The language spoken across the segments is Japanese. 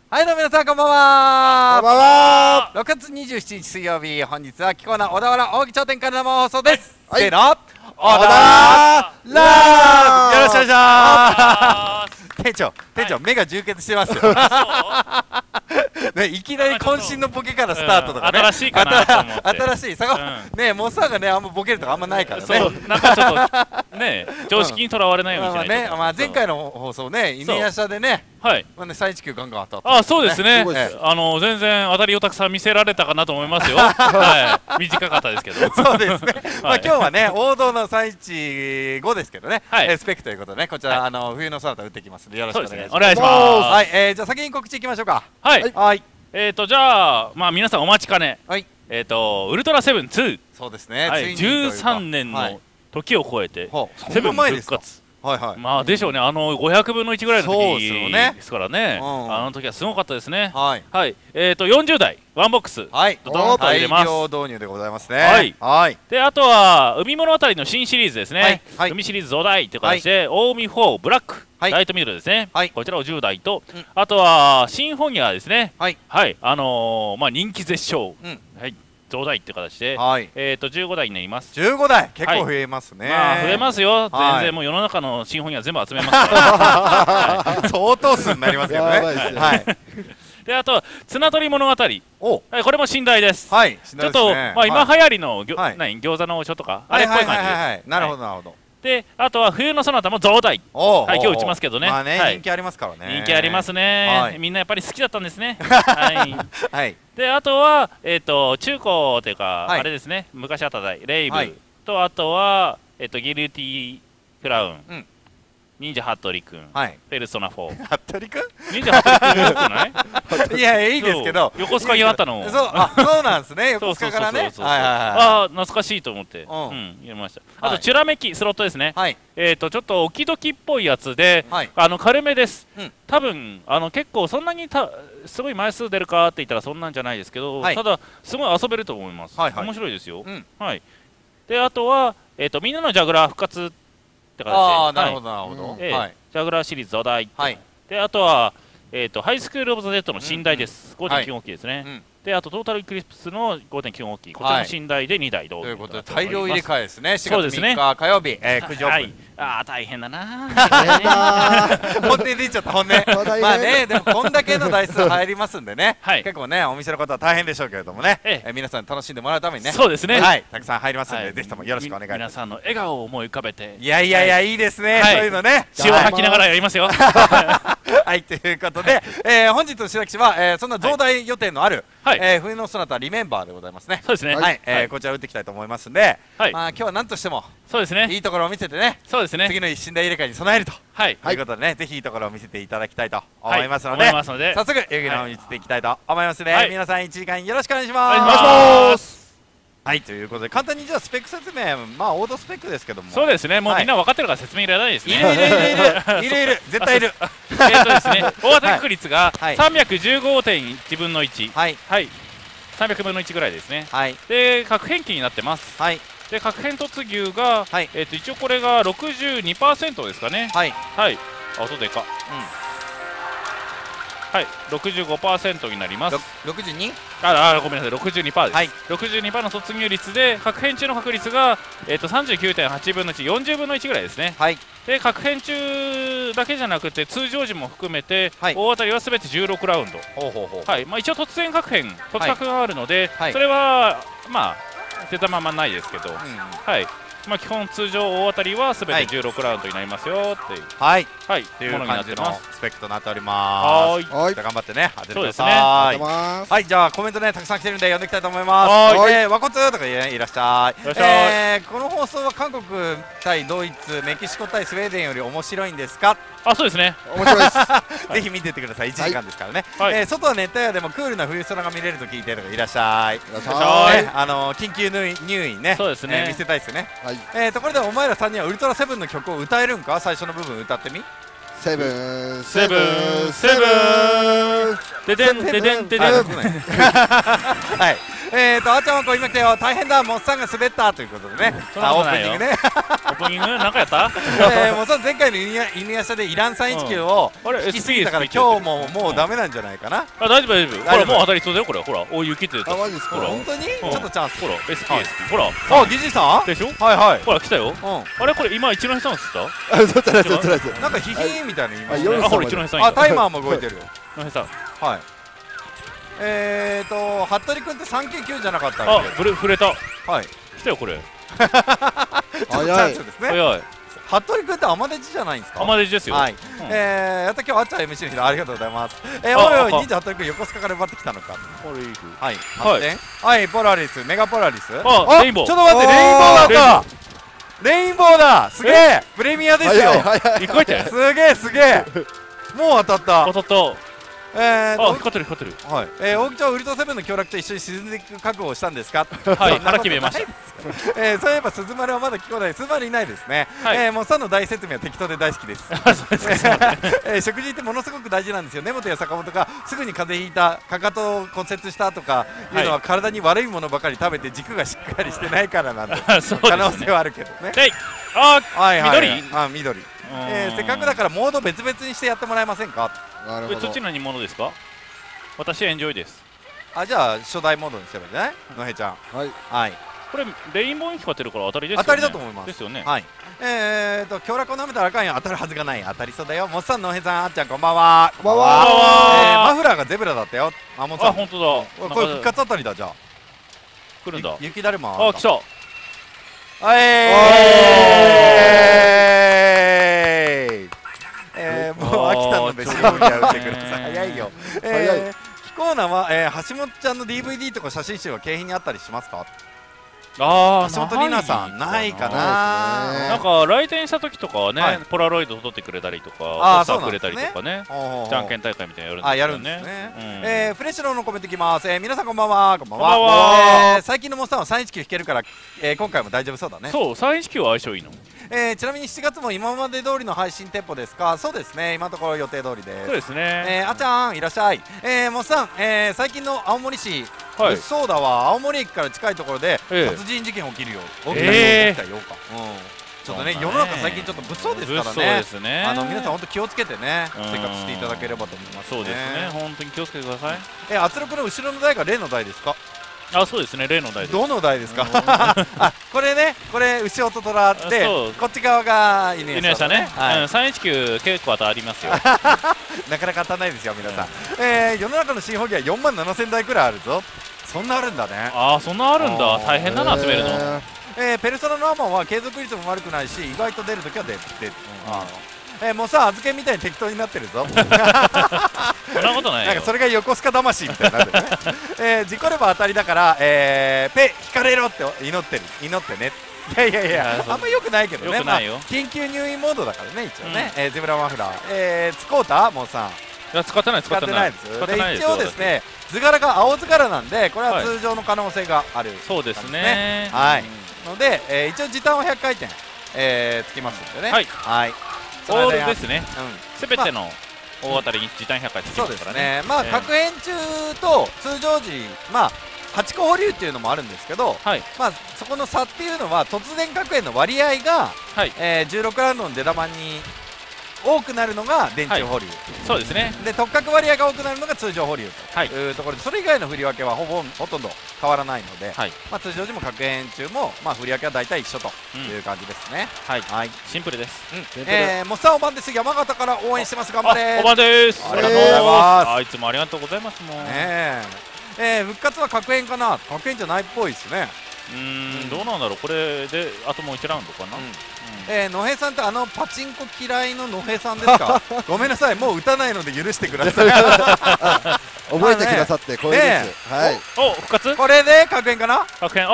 はい、どうも皆さんこんばんは。 こんばんは。 6月27日水曜日、本日は貴重な小田原扇頂点から生放送です。 はい、 せーの、小田原ラーブ、よろしくお願いします。店長、目が充血してますよ。ね、いきなり渾身のボケからスタートとかね、 新しいかなと思って、 新しい、ね、モッサーがね、あんまボケるとかあんまないからね。 そう、なんかちょっとね、常識にとらわれないようにしないと。 前回の放送ね、犬夜叉でね、 はい、 319ガンガン当たった。 あ、そうですね。全然当たりをたくさん見せられたかなと思いますよ。はい、短かったですけど。 そうですね。まあ今日はね、王道の315ですけどね、スペックということでね、こちら冬のソナタ打ってきますのでよろしくお願いします。 お願いします。 はい、じゃあ先に告知いきましょうか。 はい。 はい。 じゃあ、まあ皆さんお待ちかね。 はい。 ウルトラセブン2。 そうですね。 13年の時を超えて、 セブン復活。 はいはい。まあでしょうね。500分の1ぐらいの時ですからね。あの時はすごかったですね。はい。はい。40代ワンボックス。はい。 大量導入でございますね。はい。はい。 で、あとは海物語の新シリーズですね。海シリーズ増大という形で、近江4ブラック。ライトミドルですね。こちらを10代と、あとはシンフォニアですね。はい。はい。まあ人気絶唱。はい。増大っていう形で、15台になります。 15台結構増えますね。 増えますよ。全然もう世の中のシンフォニア全部集めますから。 相当数になりますけどね。はい。 で、あと綱取り物語。これも寝台です。はい。ちょっとまあ今流行りの餃子の王将とかあれっぽい感じです。 なるほどなるほど。 で、あとは冬のそなたも増大。はい、今日打ちますけどね。 まあね、人気ありますからね。 人気ありますね。みんなやっぱり好きだったんですね。はい。はい。で、あとは中古というかあれですね。昔あった台レイブと、あとはギルティクラウン。忍者ハットリくん、ペルソナ4。 ハットリくん？ 忍者ハットリくんよくない？いや、いいですけど。 横須賀にあったの。 そうなんですね。横須賀からね。 ああ、懐かしいと思って。入れました。あと、チュラメキ、スロットですね。ちょっとオキドキっぽいやつで、軽めです。多分、結構そんなにすごい枚数出るかって言ったらそんなんじゃないですけど、ただ、すごい遊べると思います。面白いですよ。はい。で、あとは、みんなのジャグラー復活。 ああ、なるほどなるほど。 ジャグラーシリーズお題。で、あとはハイスクールオブザ・デッドの寝台です。5.9号機ですね。で、あとトータルエクリプスの 5.9号機、こちらの寝台で2台同時ということで大量入れ替えですね。4月3日火曜日9時オープン。 ああ、大変だな。 本音出ちゃった、本音。まあね、でもこんだけの台数入りますんでね、結構ね、お店の方は大変でしょうけれどもね、皆さん楽しんでもらうためにね、 そうですね、 たくさん入りますんで、ぜひともよろしくお願いします。 皆さんの笑顔を思い浮かべて、 いやいやいや、いいですね、そういうのね。 血を吐きながらやりますよ。 はい、ということで、本日の白木はそんな増大予定のある冬のそなたリメンバーでございますね。 そうですね。 はい、こちら打っていきたいと思いますんで、まあ今日は何としてもそうですね、 いいところを見せてね、そうですね、次の一瞬で入れ替えに備えるということでね、ぜひいいところを見せていただきたいと思いますので、早速遊戯の方に移っていきたいと思いますね。皆さん1時間よろしくお願いします。 お願いします。 はい、ということで簡単にじゃあスペック説明、まあオードスペックですけども、 そうですね、もうみんな分かってるから説明いらないですね。 いる絶対いる。 ですね、大当たり確率が 315.1 分の1、はい、300分の1ぐらいですね。で、核変機になってます。で、核変突牛が一応これが 62% ですかね。はい、あ、音でか。はい、65% になります。 62？ ごめんなさい、62% です。62% の突入率で、核変中の確率が39.8 分の1、40分の1ぐらいですね。で、核変中だけじゃなくて、通常時も含めて、大当たりはすべて16ラウンド。まあ一応突然核変、突核があるので、それはまあ出たままないですけど、まあ基本通常大当たりはすべて16ラウンドになりますよっていう、 という感じのスペックとなっております。頑張ってね、当ててください。はい、じゃあコメントねたくさん来てるんで読んでいきたいと思います。和骨とかいらっしゃい。この放送は韓国対ドイツ、メキシコ対スウェーデンより面白いんですか？ あ、そうですね。 面白いです。 ぜひ見てってください。1時間ですからね。外は熱帯夜でもクールな冬空が見れると聞いてるのいらっしゃい。緊急入院ね。そうですね。見せたいですね。ところでお前ら3人はウルトラセブンの曲を歌えるんか？最初の部分歌ってみ。 セブンセブンセブンででんででんででん。 はい。 あーちゃんはこう今来たよ、大変だ、モッさんが滑ったということでね、オープニングね。 オープニングなんかやった？ モッさん前回の犬夜叉でイラン319を引き継ぎだから今日もうダメなんじゃないかな。 あ、大丈夫大丈夫。ほらもう当たりそうだよこれ。ほら大雪って言った。 あ、マジですか。 本当に？ちょっとチャンス。 ほら SP ほら。 あ、ギジさん？ でしょ？ はいはい。 ほら来たよ。あれこれ今一ノ瀬さん映った？ あ、そうだそうだ。 なんかヒヒーみたいな言いますね。 あ、ほら一ノ瀬さん。 あ、タイマーも動いてるよ。 ノ瀬さん。 はい。服部君って399じゃなかったっけ？ あ、触れた。 はい。 来たよこれ。 ちょっとチャンスですね。 早い。 服部君ってアマデジじゃないんですか？ アマデジですよ。 はい。やった今日あっちゃん MC の日ありがとうございます。おいおい、忍者服部君横須賀から奪ってきたのか。はい。はい。ポラリス、メガポラリス。 あ、レインボー。 ちょっと待って、レインボーだった。レインボーだ。すげえ。プレミアですよ。 一個いて。 すげえすげえ。もう当たった。 当たった。あ、光ってる光ってる。 はい。大木ちゃんウルトセブンの協力と一緒に沈んでいく覚悟をしたんですか？ はい。腹決めました。 そういえば鈴丸はまだ聞こえない。鈴丸いないですね。もうさんの大説明は適当で大好きです。食事ってものすごく大事なんですよ。根本や坂本がすぐに風邪ひいた、かかとを骨折したとかいうのは体に悪いものばかり食べて軸がしっかりしてないからなんで可能性はあるけどね。 あ、緑？ あ、緑。せっかくだからモード別々にしてやってもらえませんか？ そっち何者ですか？私はエンジョイです。 あ、じゃあ初代モードにすればいいんじゃない？のへちゃん。はい。 これレインボーに光ってるから当たりですよね。 当たりだと思います。 ですよね。 はい。強楽を舐めたらあかんよ。当たるはずがない。当たりそうだよ。モッさん、のへさん、あっちゃんこんばんは。 こんばんは。 マフラーがゼブラだったよ。あ、モッさん。 あ、本当だ。これ復活あたりだじゃあ。 来るんだ。 雪だるま。 あ、来た。 もう飽きたので塩振りは打ってください。早いよ。キコーナは橋本ちゃんの DVD とか写真集は景品にあったりしますか？ ああ、 橋本里奈さんないかな。 なんか来店した時とかはね、ポラロイド撮ってくれたりとか、ポスターくれたりとかね、じゃんけん大会みたいなのやるんですよね。 フレッシュローのコメントいきます。皆さんこんばんは。こんばんは。最近のモンスターは319弾けるから、今回も大丈夫そうだね。 そう、319は相性いいの。 ちなみに7月も今まで通りの配信店舗ですか？そうですね、今のところ予定通りです。 そうですね。 あちゃんいらっしゃい。モンさん、最近の青森市、そうだわ、青森駅から近いところで殺人事件起きるよ。起きたよか。ちょっとね、世の中最近ちょっと物騒ですからね。 そうですね。 皆さん本当気をつけてね、生活していただければと思います。 そうですね。本当に気をつけてください。 圧力の後ろの台が例の台ですか？ あ、そうですね、例の台です。 どの台ですか？あ、これね、これ牛音虎で、こっち側が犬夜叉ね。 319結構当たりますよ。 なかなか当たらないですよ皆さん。世の中の新ホギは4万7000台くらいあるぞ。そんなあるんだね。 ああ、そんなあるんだ。大変だな集めるの。 ペルソナのアマンは継続率も悪くないし、意外と出るときは出る。もうさ、預けみたいに適当になってるぞ。そんなことないよ。 なんかそれが横須賀魂みたいになってるね。事故れば当たりだから、引かれろって祈ってね。いや、あんまよくないけどね。緊急入院モードだからね、一応ね。ゼブラマフラー。使うたもうさん。 いや、使ってないです。 一応ですね、図柄が青図柄なんで、これは通常の可能性がある。 そうですね。 はい。ので、一応時短は100回転つきますんでね。はい。 オールですね。すべての大当たりに時短100回つきますからね。 まあ確変中と通常時、まあ8個保留っていうのもあるんですけど、まあそこの差っていうのは突然確変の割合が16ラウンドの出玉に多くなるのが電池保留、 そうですね。 で特確割合が多くなるのが通常保留というところで、それ以外の振り分けはほとんど変わらないので、まあ通常時も確変中もまあ振り分けは大体一緒という感じですね。 はい、シンプルです。 モッサンおばんです。山形から応援してます。頑張れ。 おばんです。 ありがとうございます。 いつもありがとうございますもん。 復活は確変かな。確変じゃないっぽいですね。 どうなんだろう。これであともう1ラウンドかな。 野平さんってパチンコ嫌いの野平さんですか？ごめんなさい、もう打たないので許してください。 覚えてくださって光栄です。はい。 お、復活？ これで確変かな？ 確変。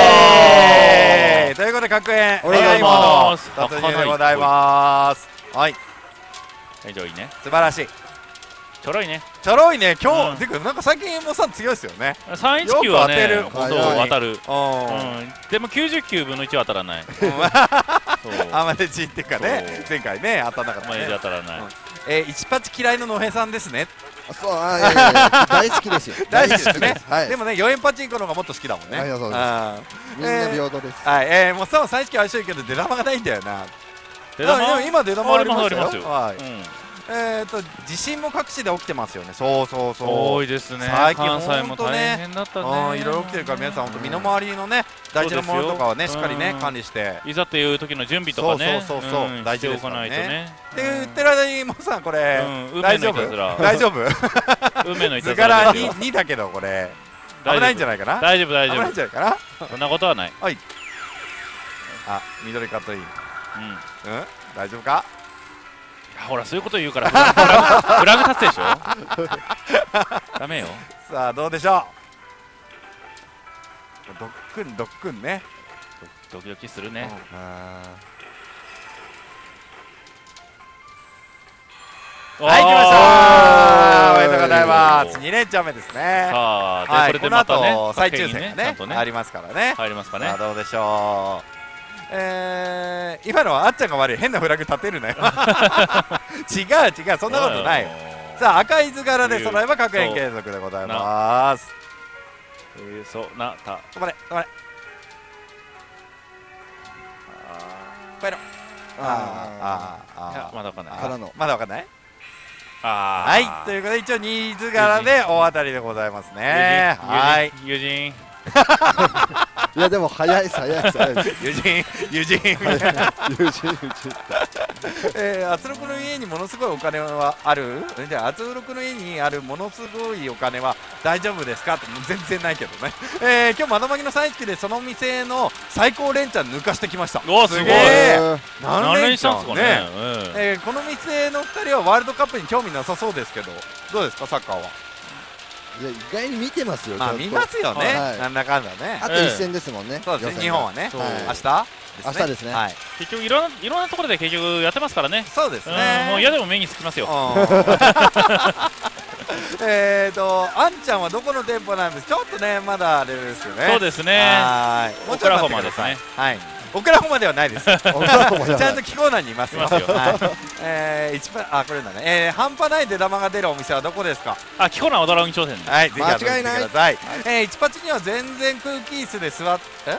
ということで確変。 おめでとうございます。 突入でございます。はい。 以上いいね。 素晴らしい。 ちょろいね。 ちょろいね。今日てかなんか最近モさん強いですよね。 319はね、本当当たる。でも99分の1は当たらない。 アマデジっていうかね、前回ね当たらなかったね。 当たらない。 1パチ嫌いの野平さんですね。 そう、大好きですよ。 大好きですね。でもね、4円パチンコの方がもっと好きだもんね。 みんな平等です。 はい、もうさ、最初相性いいけど出玉がないんだよな。今出玉ありますよ。地震も各地で起きてますよね。そうそうそう。 多いですね。 最近関西も大変だったね。 いろいろ起きてるから皆さん本当身の回りのね大事なものとかはねしっかりね管理して。 いざという時の準備とかね。 そう大事ですからね。って言ってる間にもうさんこれ大丈夫？大丈夫？ 運命のいたずら。図柄2だけどこれ危ないんじゃないかな。 大丈夫大丈夫。 危ないんじゃないかな。そんなことはない。 はい。あ、緑カットイン。大丈夫か？ ほらそういうこと言うからフラグ立つでしょ。ダメよ。 さあどうでしょう。ドックンね。 ドキドキするね。 はい来ました。おめでとうございます。2連チャン目ですね。 さあこれでまたね再抽選がねありますからね。 入りますかね。 さあどうでしょう。今のはあっちゃんが悪い。変なフラグ立てるなよ。違うそんなことないよ。さあ赤い図柄で揃えば確変継続でございます。 そうなた止まれ止まれ帰ろ。 まだわかんない。 まだわかんない。はいということで一応2図柄で大当たりでございますね。はい友人いやでも早いです友人圧力の家にものすごいお金はある？じゃあ圧力の家にあるものすごいお金は大丈夫ですかって全然ないけどね。今日窓まぎの3匹でその店の最高連チャン抜かしてきました。 おすごい。 何連チャンですかね。この店の2人はワールドカップに興味なさそうですけどどうですかサッカーは。 いや意外に見てますよ。 見ますよね。なんだかんだね。 あと1戦ですもんね。 そうですね。日本はね。明日ですね。 結局いろんなところで結局やってますからね。 そうですね。 もう嫌でも目につきますよ。 あんちゃんはどこの店舗なんですか。ちょっとねまだあれですよね。 そうですね。 もうちょっと待ってください。はい。オクラホマではないです。ちゃんと気候内にいますよ。一番これだね。半端ない出玉が出るお店はどこですか。 気候内驚き挑戦。 はい、ぜひ間違いない。1パチには全然空気椅子で座って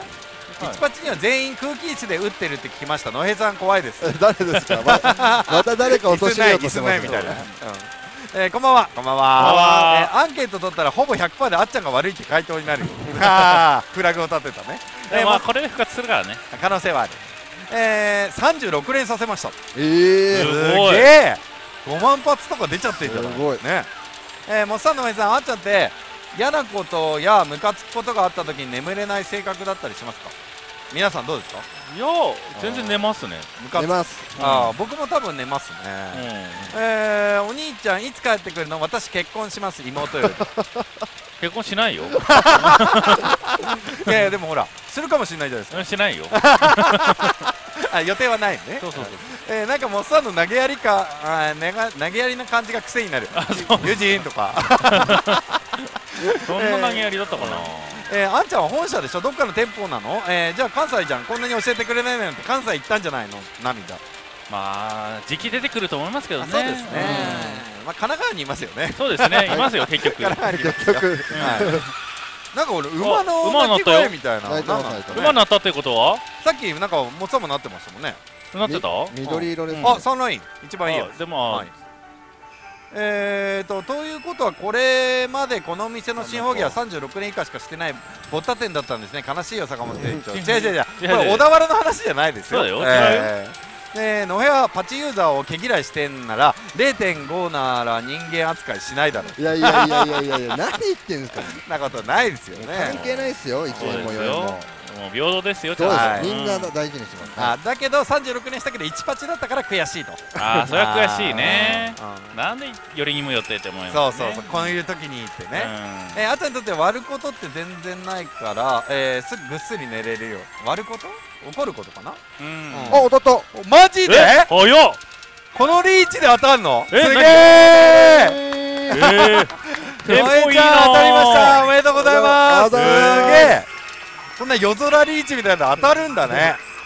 。1パチには全員空気椅子で打ってるって聞きました。野平さん怖いです。 誰ですか。また誰か落としようとしてますみたいな。こんばんは。こんばんは。アンケート取ったらほぼ 100% であっちゃんが悪いって回答になるよ。フラグを立てたね。 これで復活するからね。 可能性はある。36連させました。すげえ。5万発とか出ちゃってんじゃない。すごいね。もっさんのおやさん、あっちゃんって嫌なことやムカつくことがあった時に眠れない性格だったりしますか。皆さんどうですか。 いや全然寝ますね。 寝ます。 僕も多分寝ますね。お兄ちゃんいつ帰ってくるの。私結婚します。妹より。 結婚しないよ。 いやでもほらするかもしれないじゃないですか。 しないよ。 予定はないね。なんかもっさんの投げやり投げやりな感じが癖になる。友人とか。 そんな投げやりだったかな。 あんちゃんは本社でしょ。どっかの店舗なの。じゃあ関西じゃん。こんなに教えてくれないなんて関西行ったんじゃないの。涙。 まあ時期出てくると思いますけどね。 そうですね。神奈川にいますよね。 そうですね。いますよ結局。 結局。 なんか俺馬の鳴き声みたいな。 馬になったってことは？ さっきなんかもっさもなってましたもんね。 なってた？ 緑色です。 サンライン一番いいやつ。 でも。 ということはこれまでこの店の新宝木は36年以下しかしてないボッタ店だったんですね。悲しいよ坂本店長。違うこれ小田原の話じゃないですよ。 そうだよ。 野部はパチユーザーを毛嫌いしてんなら 0.5 なら人間扱いしないだろう。 いや何言ってんですか。 なことないですよね。 関係ないですよ。1円も4円も。 もう平等ですよ。 みんな大事にします。 だけど36年したけど1パチだったから悔しいと。 それは悔しいね。なんでよりにもよってって思います。 そうこういう時にってね。あとにとって割ることって全然ないからすぐぐっすり寝れるよ。割ること怒ることかな。 当たった。 マジで。 このリーチで当たんの。すげえ。 テンポいいな。 当たりました。おめでとうございます。すげえ。こんな夜空リーチみたいなの当たるんだね。す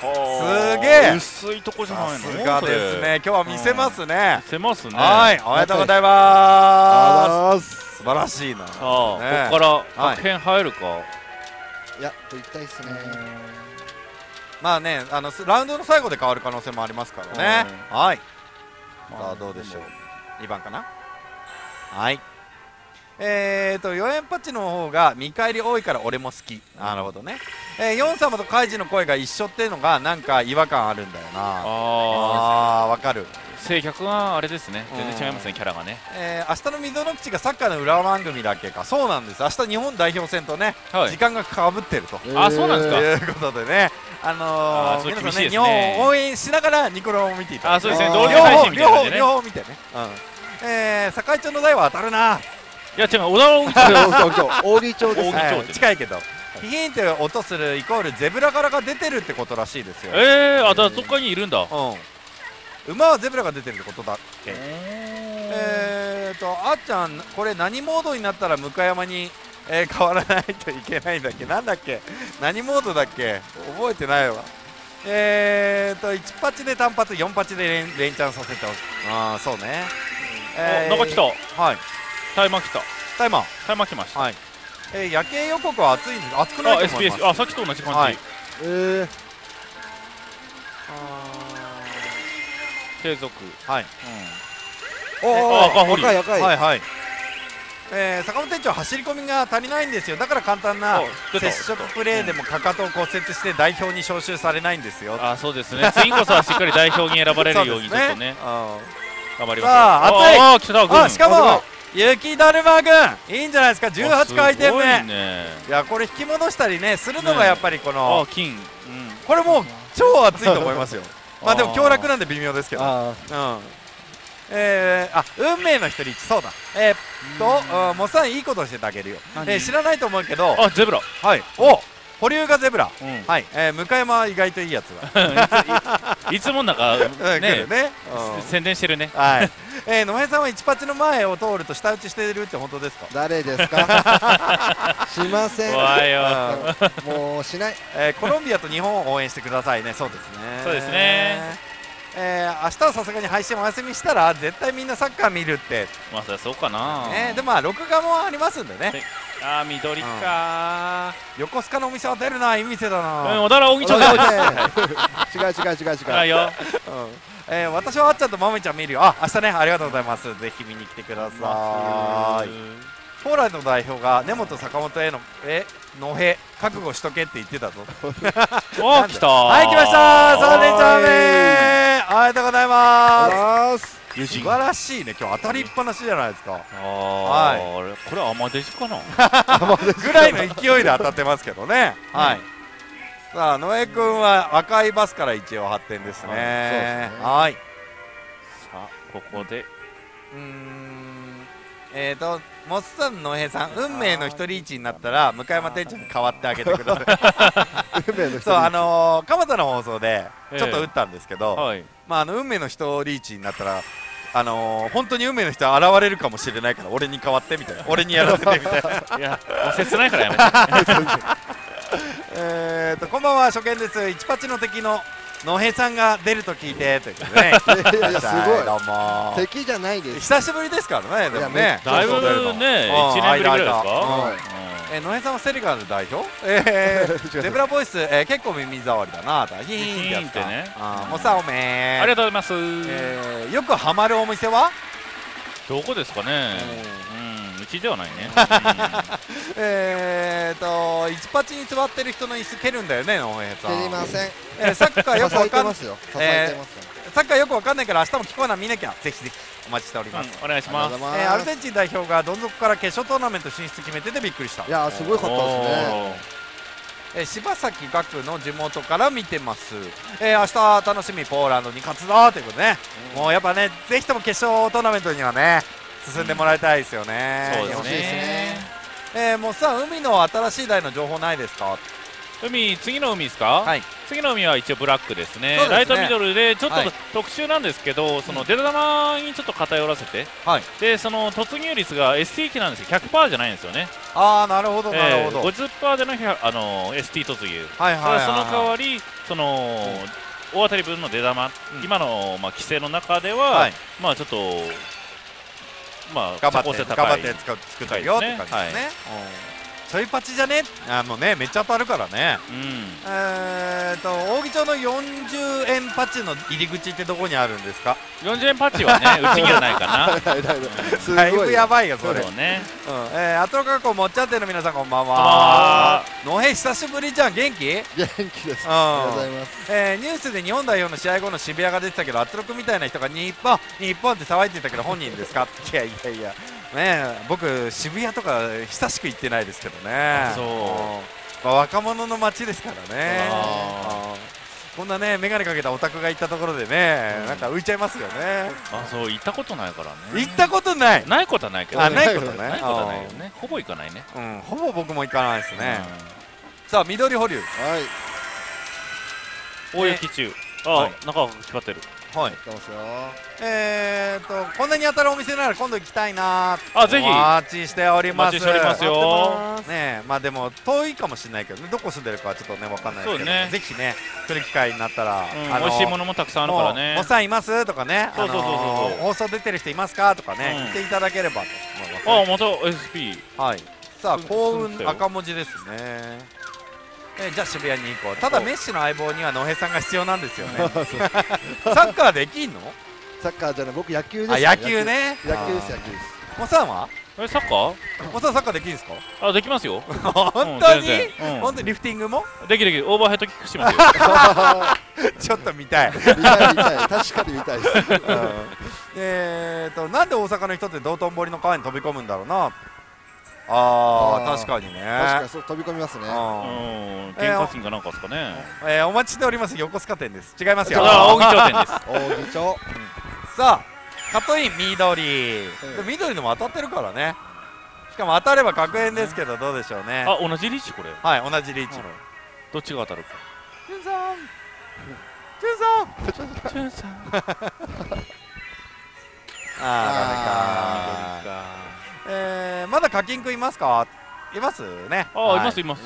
げえ薄いとこじゃないの。 さすがですね。今日は見せますね。 見せますね。 はい、おめでとうございます。素晴らしいな。 ここから確変入るか。 いや、といきたいですね。 まあね、ラウンドの最後で変わる可能性もありますからね。はい。さあどうでしょう。2番かな。はい。4円パッチの方が見返り多いから俺も好き。なるほどね。4様とカイジの声が一緒っていうのがなんか違和感あるんだよな。わかる。 正客はあれですね。全然違いますね、キャラがね。 明日の溝の口がサッカーの裏番組だっけか。そうなんです。明日日本代表戦とね、時間がかぶってると。 あ、そうなんですか。 ということでね、皆さんね、日本を応援しながらニコラを見ていただいて、 そうですね、同時配信みたいな感じでね。 両方見てね。堺町の台は当たるな。 いや違う、小田扇町です。 近いけど、ヒヒンって音するイコールゼブラ柄が出てるってことらしいですよ。 あ、だどっかにいるんだ。 馬はゼブラが出てるってことだっけ。あっちゃん、これ何モードになったら向山に変わらないといけないんだっけ。なんだっけ、何モードだっけ、覚えてないわ。1パチで単発、4パチで連チャンさせてほしい。そうね。 なんか来た。はい。タイマー来た。 タイマー来ました。はい。 夜景予告は暑いんです。暑くないと思います。 あ、さっきと同じ感じ。継続。 はい。 赤い。 はいはい。坂本店長、走り込みが足りないんですよ。だから簡単な接触プレーでもかかとを骨折して代表に招集されないんですよ。 そうですね。次こそはしっかり代表に選ばれるようにちょっとね頑張ります。 さあ、暑い。しかも雪だるま軍いいんじゃないですか。18回転目。いや、これ引き戻したりねするのがやっぱりこの金、 これもう超熱いと思いますよ。まあでも強楽なんで微妙ですけど。運命の一人、そうだ。モッサンいいことしてあげるよ。知らないと思うけど、 ゼブラ。 はい。保留がゼブラ。はい。向山は意外といいやつだ。いつもなんかね、宣伝してるね。 はい。野平さんは1パチの前を通ると舌打ちしてるって本当ですか。 誰ですか。しません。 怖いよ。 もうしない。 コロンビアと日本を応援してくださいね。そうですね。 そうですね。 明日はさすがに配信お休みしたら絶対みんなサッカー見るって。 まあそうかな。 でも録画もありますんでね。 緑か。 横須賀のお店は出るな、いい店だな。 小田原扇町だ。違うよ。 私はあっちゃんとまめちゃん見るよ。明日ね、ありがとうございます。ぜひ見に来てください。ポーランド代表が根本坂本への野平覚悟しとけって言ってたぞ。 来た。 はい、来ました。3連チャン目。おめでとうございます。素晴らしいね。今日当たりっぱなしじゃないですか。 はい。これアマデジかな。 ぐらいの勢いで当たってますけどね。はい。さあ、野江君は赤いバスから一応発展ですね。はい。さあ、ここで。 モッサンの野平さん、運命の一人一になったら向山店長に代わってあげてください。そう、蒲田の放送でちょっと打ったんですけど、まあ運命の一人一になったら本当に運命の人現れるかもしれないから俺に代わってみたいな、俺にやらせてみたいな。 いや、切ないからやめて。こんばんは、初見です。1パチの敵の野平さんが出ると聞いてということでね。 すごい。どうも。敵じゃないです。 久しぶりですからね。でもね。 だいぶね、1年ぶりぐらいですか。 野平さんはセリガル代表。ゼブラボイス、結構耳障りだな。ヒーンってね。もうさおめ。 ありがとうございます。 よくハマるお店はどこですかね。うちではないね。 1パチに座ってる人の椅子蹴るんだよね、野平さん。 蹴りません。 サッカーよくわかんない。 サッカーよくわかんないから明日も聞こえな見なきゃ。ぜひぜひお待ちしております。 お願いします。 アルゼンチン代表がどん底から決勝トーナメント進出決めててびっくりした。 いや、すごいかったですね。柴崎岳の地元から見てます。明日楽しみ、ポーランドに勝つぞということでね。もうやっぱね、ぜひとも決勝トーナメントにはね進んでもらいたいですよね。 そうですね。 もうさ、海の新しい台の情報ないですか。 次の海ですか。次の海は一応ブラックですね。ライトミドルでちょっと特殊なんですけど、その出玉にちょっと偏らせて、でその突入率が ST 機なんですけど 100% じゃないんですよね。 ああ、なるほどなるほど。 50% でのST 突入。その代わりその大当たり分の出玉、今の規制の中では、まあちょっと、まあ頑張って作ってるよって感じですね。ちょいパチじゃね、もうね、めっちゃ当たるからね。扇町の40円パチの入り口ってどこにあるんですか ？40円パチはね、うちにはないかな。 だいぶやばいよ、それ。アトロカコもっちゃっての皆さん、こんばんは。野平、久しぶりじゃん、元気？ 元気です。ありがとうございます。 ニュースで日本代表の試合後の渋谷が出てたけど、アトロクみたいな人が日本って騒いでたけど、本人ですか？いやいやいや。ね、僕渋谷とか久しく行ってないですけどね。そう、若者の街ですからね。こんなね眼鏡かけたオタクが行ったところでね、なんか浮いちゃいますよね。 そう、行ったことないからね。 行ったことない。 ないことはないけど。 ないことない。 ないことはないよね。ほぼ行かないね。 ほぼ僕も行かないですね。さあ、緑保留。 大雪中。あ、中が光ってる。 はい。こんなに当たるお店なら今度行きたいな。 ぜひ。 お待ちしております。 お待ちしておりますよ。 ね、まあでも遠いかもしれないけどね、どこ住んでるかはちょっとねわかんないですけど、ぜひね来る機会になったら、 美味しいものもたくさんあるからね。 おさんいますとかね、放送出てる人いますかとかね、言っていただければと思います。また SP。 はい。さあ、幸運赤文字ですね。じゃあ渋谷に行こう。ただメッシの相棒には野平さんが必要なんですよね。サッカーできんの？ サッカーじゃない、僕野球です。 野球ね。 野球です。 モさんは？ サッカー？ モさんサッカーできるんですか？ できますよ。 本当に？本当にリフティングも？ できる。オーバーヘッドキックしますよ。 ちょっと見たい。 見たい。確かに見たいです。 なんで大阪の人って道頓堀の川に飛び込むんだろうな。確かにね。 確かにそう飛び込みますね。 験担ぎかなんかですかね。 お待ちしております。横須賀店です。違いますよ。 扇町店です。 扇町。 さあ、カットイン緑。緑でも当たってるからね。しかも当たれば確変ですけど、どうでしょうね。 同じリーチこれ。 はい、同じリーチ。 どっちが当たるか。 チュンさん。ダメか。まだ課金くんいますか？いますね。 います。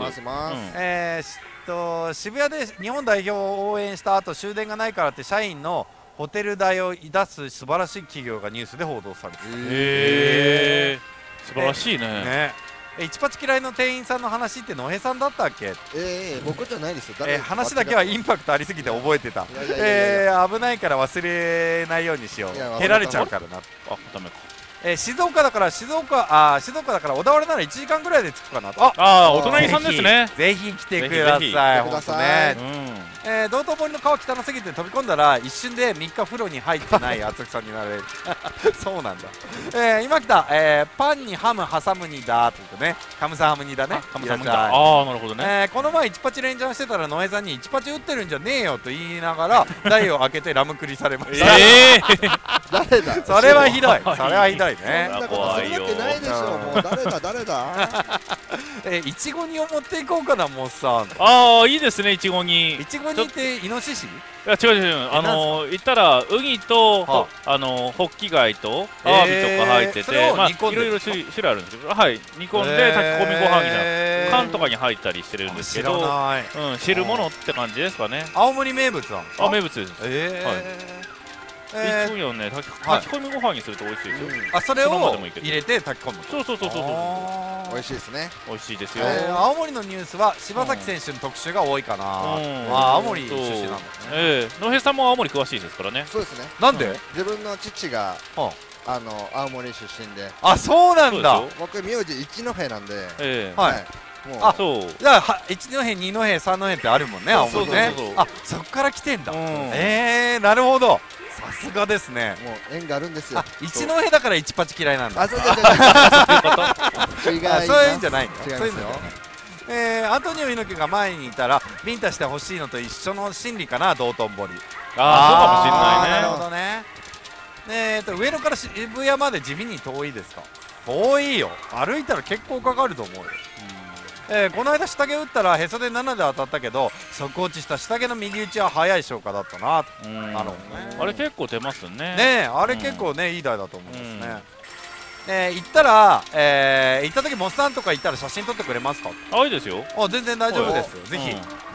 渋谷で日本代表を応援した後、終電がないからって社員のホテル代を出す素晴らしい企業がニュースで報道されている。 素晴らしいね。 一パチ嫌いの店員さんの話って野平さんだったっけ？ 僕じゃないですよ。 話だけはインパクトありすぎて覚えてた。危ないから忘れないようにしよう。蹴られちゃうからな。 ダメか。 静岡だから小田原なら1時間ぐらいで着くかなと。 お隣さんですね。 ぜひ来てください。本当ね。道頓堀の川汚すぎて飛び込んだら一瞬で3日風呂に入ってない厚木さんになれる。そうなんだ。今来たパンにハム挟むにだというとね、カムサハムにだね。 カムサハムにだ。なるほどね。 この前1パチ連チャンしてたら野江さんに1パチ打ってるんじゃねえよと言いながら台を開けてラムクリされました。 誰だ？ それはひどい。それはひどい。 怖いよ。ないでしょ。もう誰だ？ いちご煮を持っていこうかな、もうさん。 いいですね、いちご煮。 いちご煮ってイノシシ？ いや違う。言ったらウニとホッキ貝とアワビとか入ってて、いろいろ種類あるんですけど、煮込んで炊き込みご飯に缶とかに入ったりしてるんですけど、汁物って感じですかね。 青森名物なんですか？ 名物です。いつもよね、炊き込みご飯にすると美味しいですよ。 それを入れて炊き込む。 そう。 美味しいですね。 美味しいですよ。 青森のニュースは柴崎選手の特集が多いかな。青森出身なんですね。 野平さんも青森詳しいですからね。 そうですね。 なんで？ 自分の父が青森出身で。 そうなんだ。 僕名字一戸なんで。 はい。そう。じゃあ一戸、二戸、三戸ってあるもんね、青森ね。そっから来てんだ。なるほど。さすがですね。 もう縁があるんですよ。 一戸だから一パチ嫌いなんだ。 そういういうんじゃないんだ。そういうの。アントニオ猪木が前にいたらビンタしてほしいのと一緒の心理かな、道頓堀。 そうかもしれないね。 なるほどね。上野から渋谷まで地味に遠いですか？遠いよ。歩いたら結構かかると思うよ。この間下着打ったらへそで7で当たったけど速落ちした下着の右打ちは早い消化だったな。 あれ結構出ますね。あれ結構ねいい台だと思うんですね。行った時モスさんとか行ったら写真撮ってくれますか？ いいですよ。 全然大丈夫ですよ。ぜひ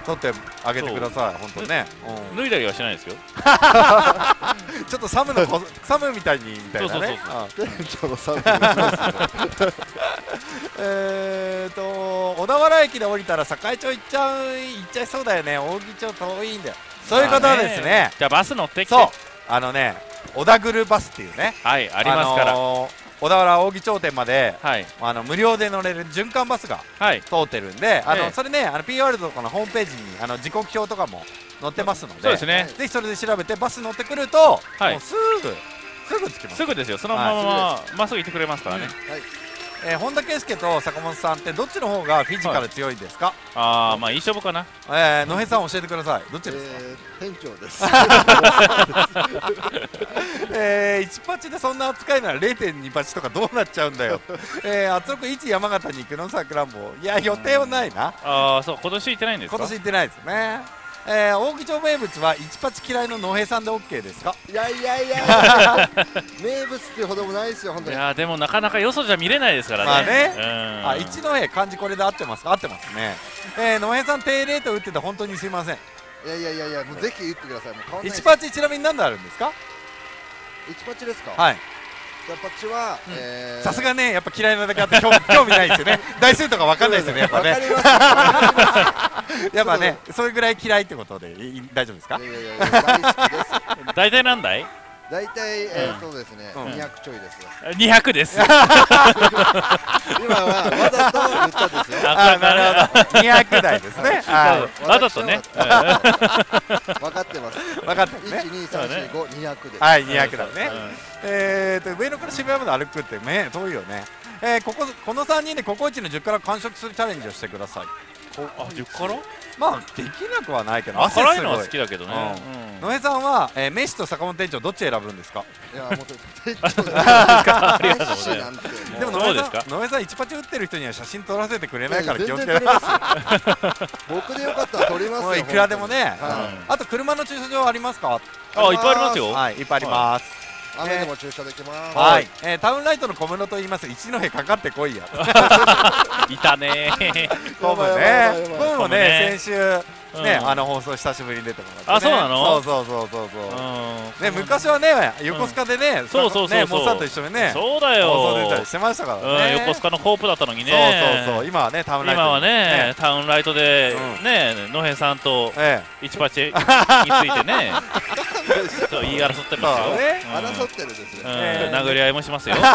取ってあげてください。本当ね。 脱いだりはしないですよ。 ちょっとサムみたいにみたいなね。 店長のサム。 小田原駅で降りたら栄町行っちゃいそうだよね。扇町遠いんだよ。そういうことですね。 じゃあバス乗ってきて。 そう。小田ぐるバスっていうね。 はい、ありますから。 小田原扇町店まで無料で乗れる循環バスが通ってるんで、それね、P ワールドとかのホームページに時刻表とかも載ってますので、 そうですね。 ぜひそれで調べてバス乗ってくると、もうすぐ着きます。 すぐですよ。そのまままっすぐ行ってくれますからね。 本田圭佑と坂本さんってどっちの方がフィジカル強いですか？ まあ一緒かな。 野平さん教えてください。どっちですか？ 店長です。 1パチでそんな扱いなら 0.2 パチとかどうなっちゃうんだよ。圧力いつ山形に行くのさくらんぼ。いや予定はないな。 そう、今年行ってないんですか？ 今年行ってないですね。扇町名物は1パチ嫌いの野平さんで OK ですか？ いや名物っていうほどもないですよ本当に。 いやでもなかなかよそじゃ見れないですからね。 まあね。一戸漢字これで合ってますか？合ってますね。野平さん低レート打ってて本当にすいません。 いやもうぜひ打ってください。もう変わんないです。 1パチちなみに何であるんですか ？1パチですか？ はい。 1パチはさすがね、やっぱ嫌いなだけあって興味ないですよね。台数とか分かんないですよね、やっぱね。やっぱね、それぐらい嫌いってことで大丈夫ですか？ いや大好きです。 大体何台？ 大体そうですね、200ちょいですよ。 200です。 今はわざと言ったんですよ。 なるほど。200台ですね。 わざとね。 分かってます。 分かってね。 1、2、3、4、5、200です。 はい、200だね。上野から渋谷まで歩くってね、遠いよね。この3人でココイチの10から完食するチャレンジをしてください。 10から？ まあできなくはないけど、 辛いのは好きだけどね。 野江さんはメッシと坂本店長どっち選ぶんですか？ いやもう店長ありがとうございます。 でも野江さん1パチ打ってる人には写真撮らせてくれないから気をつけて。 僕でよかったら撮りますよ。 いくらでもね。あと車の駐車場ありますか？ いっぱいありますよ。 はい、いっぱいあります。 雨でも駐車できます。 はい、タウンライトの小室と言います。一戸かかってこいや。 いたね。 コムね。コムもね、先週ね、放送久しぶりに出てもらって。 そうなの？ そうね、昔はね、横須賀でね、モッサンと一緒にね、 そうだよ。 放送出たりしてましたからね。 横須賀のホープだったのにね。 そう今はね、タウンライト。 今はね、タウンライトでね、野平さんと1パチについてね、言い争ってますよ。 争ってるんですよ。 殴り合いもしますよ。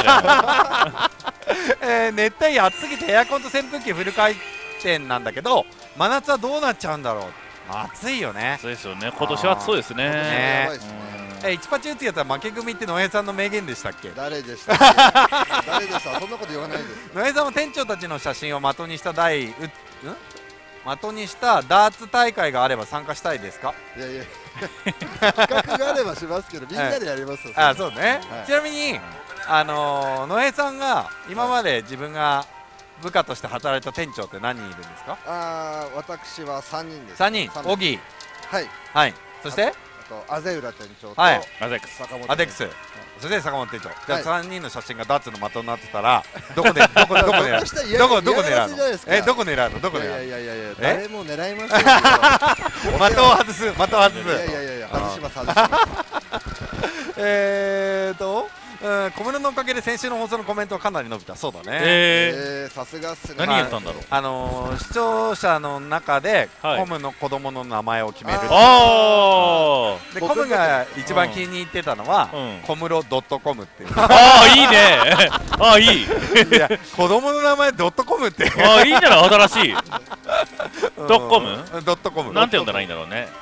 熱帯夜暑すぎてエアコンと扇風機フル回転なんだけど、真夏はどうなっちゃうんだろう。暑いよね。 そうですよね。今年は暑そうですね。 1パチ打つやつは負け組って野江さんの名言でしたっけ？ 誰でした誰でした？そんなこと言わないです。 野江さんは店長たちの写真を的にした的にしたダーツ大会があれば参加したいですか？ いや企画があればしますけど、みんなでやりますよ。 そうね。ちなみに野江さんが今まで自分が部下として働いた店長って何人いるんですか？ 私は3人です。 3人。オギはいはい。そしてアゼウラ店長とアデックス、そして坂本店長。じゃあ3人の写真がダーツの的になってたらどこ狙うの？どこ狙うの？ いや誰も狙いませんよ。 的を外す。 いや外します。 小室のおかげで先週の放送のコメントはかなり伸びた。そうだね。 さすがっすね。 何言ったんだろう。 視聴者の中でコムの子供の名前を決める。でコムが一番気に入ってたのは小室.comっていう。 いいね。いい。 いや子供の名前.comって。 いいんじゃない？新しい。 .com。 なんて呼んだらいいんだろうね。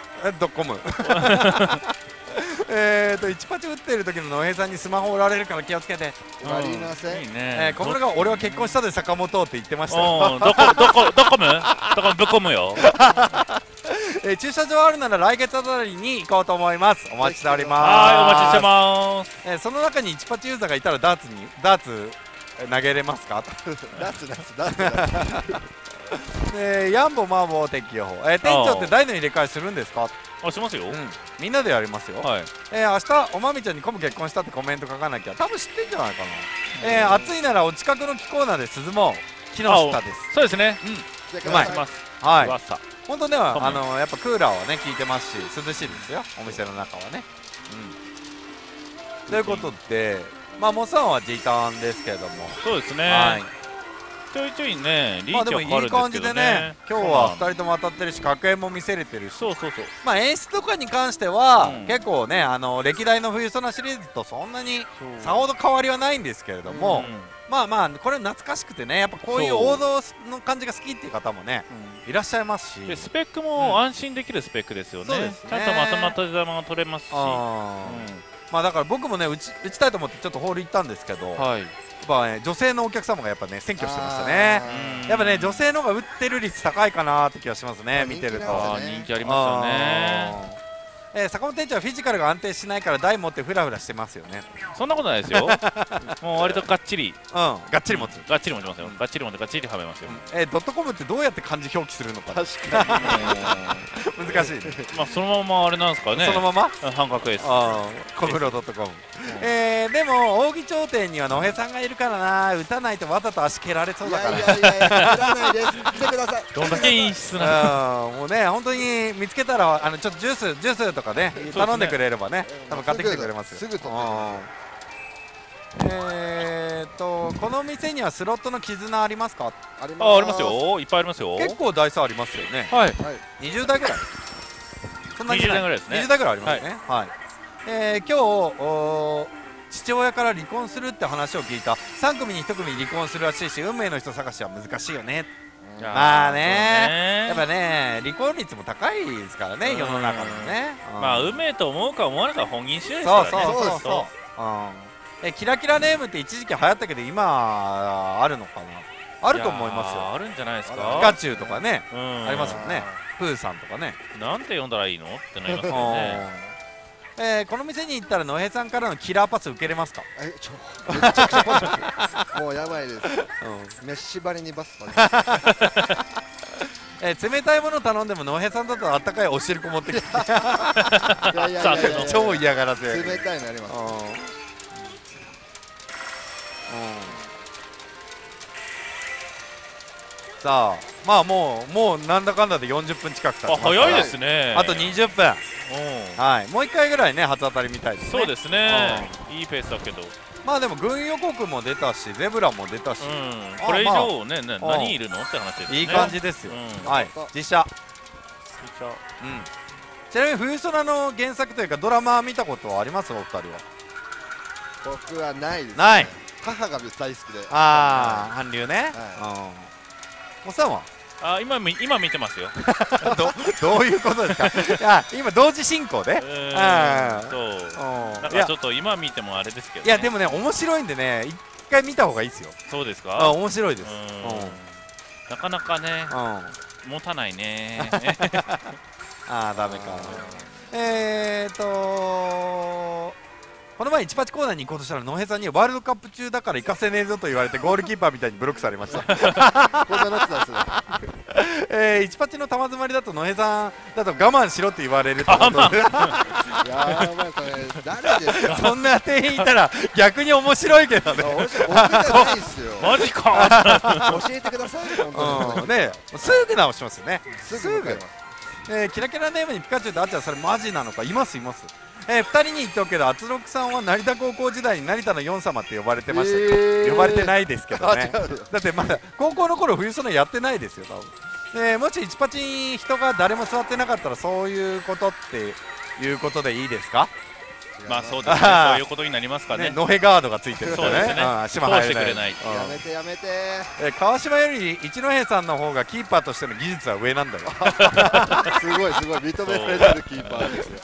.com。1パチ打ってる時の野平さんにスマホ折られるから気をつけて。 ありません。 いいね。 小室が俺は結婚したで坂本って言ってましたよ。 どこぶっ込むよ。 駐車場あるなら来月あたりに行こうと思います。お待ちしております。 はい、お待ちしてます。 その中に1パチユーザーがいたらダーツ投げれますか？ ダーツ。 ヤンボマーボー天気予報。店長って台の入れ替えするんですか？ しますよ。 みんなでやりますよ。明日おまみちゃんにコム結婚したってコメント書かなきゃ。多分知ってんじゃないかな。暑いならお近くの木コーナーで涼もう。木下です。 そうですね。 うまい。 はい。本当ね、やっぱクーラーはね効いてますし、涼しいですよ。お店の中はね。ということで、まあモさんは時短ですけれども。 そうですね。ちょいちょいね、リーチはかかるんですけどね。いい感じでね、 今日は2人とも当たってるし、格演も見せれてるし。 そうそうそう。 まあ演出とかに関しては、結構ね、歴代の冬ソナシリーズとそんなにさほど変わりはないんですけれども、まあまあこれ懐かしくてね、やっぱこういう王道の感じが好きっていう方もね、いらっしゃいますし、 スペックも安心できるスペックですよね。ちゃんとまとまった球が取れますし、 まあだから僕もね打ちたいと思ってちょっとホール行ったんですけど、やっぱね女性のお客様がやっぱね占拠してましたね。やっぱね女性の方が打ってる率高いかなって気がしますね、見てると。 人気ありますよね。 坂本店長はフィジカルが安定しないから台持ってフラフラしてますよね。 そんなことないですよ。もう割とがっちり、 がっちり持つ、 がっちり持ちますよ。がっちり持ってがっちりはめますよ。 ドットコムってどうやって漢字表記するのか。 確かに難しい。 まあそのままあれなんですかね。 そのまま半角です。 小室ドットコム。でも扇頂点には野辺さんがいるからな、打たないとわざと足蹴られそうだから。 いやいやいや、蹴らないです。来てください。 どんだけ陰湿な。 もうね本当に見つけたらちょっとジュースとかね頼んでくれればね、多分買ってきてくれますよ。 すぐと。 この店にはスロットの絆ありますか？ ありますよ。いっぱいありますよ。 結構台数ありますよね。 はい。 20台ぐらい。 そんなに20台ぐらいですね。 20台ぐらいありますね。はい。今日父親から離婚するって話を聞いた。3組に1組離婚するらしいし、運命の人探しは難しいよね。まあね、やっぱね離婚率も高いですからね、世の中のね。 まあ運命と思うか思わないか本人次第ですからね。 そうそう。キラキラネームって一時期流行ったけど今あるのかな。あると思いますよ。 あるんじゃないですか。 ピカチュウとかね、ありますもんね。プーさんとかね。 なんて呼んだらいいのってなりますよね。 この店に行ったら野辺さんからのキラーパス受けれますか？ めちゃくちゃパス。もうやばいです。メッシ張りにバス。 冷たいもの頼んでも野辺さんだとあったかいお汁粉持ってきて超嫌がらせ。 冷たいのあります。 さあまあもうなんだかんだで40分近く経ってます。 早いですね。 あと20分。はい、もう1回ぐらいね初当たりみたいですね。 そうですね。いいペースだけど。 まあでも軍予告も出たしゼブラも出たし、 これ以上ね何いるのって話ですね。 いい感じですよ。はい、実写。ちなみに冬空の原作というかドラマ見たことはあります？お二人は。 僕はないです。 ない。 母が大好きで。 韓流ね。おさんは？ 今見てますよ。 どういうことですか？いや今同時進行で。 なんかちょっと今見てもあれですけど。 いやでもね面白いんでね一回見た方がいいですよ。 そうですか？ 面白いです。 なかなかね持たないね。 ダメか。この前1パチコーナーに行こうとしたら野辺さんにワールドカップ中だから行かせねえぞと言われてゴールキーパーみたいにブロックされました。1パチの玉詰まりだと野辺さんだと我慢しろって言われると思う。やばいこれ誰ですか？ そんな店員いたら逆に面白いけどね。 僕じゃないですよ。 マジか。 教えてください。本当にねすぐ直しますよね。 すぐ。 キラキラネームにピカチュウとあっちゃんそれマジなのか。います。2人に言っておくけど厚六さんは成田高校時代に成田のヨン様って呼ばれてました。呼ばれてないですけどね。だってまだ高校の頃冬ソナやってないですよ多分。もし1パチに人が誰も座ってなかったらそういうことっていうことでいいですか？ まあそうですね。そういうことになりますかね。 野辺ガードがついてる。 そうですね。 島入してくれない。 やめて。 川島より一戸さんの方がキーパーとしての技術は上なんだよ。 すごい認められてるキーパーですよ。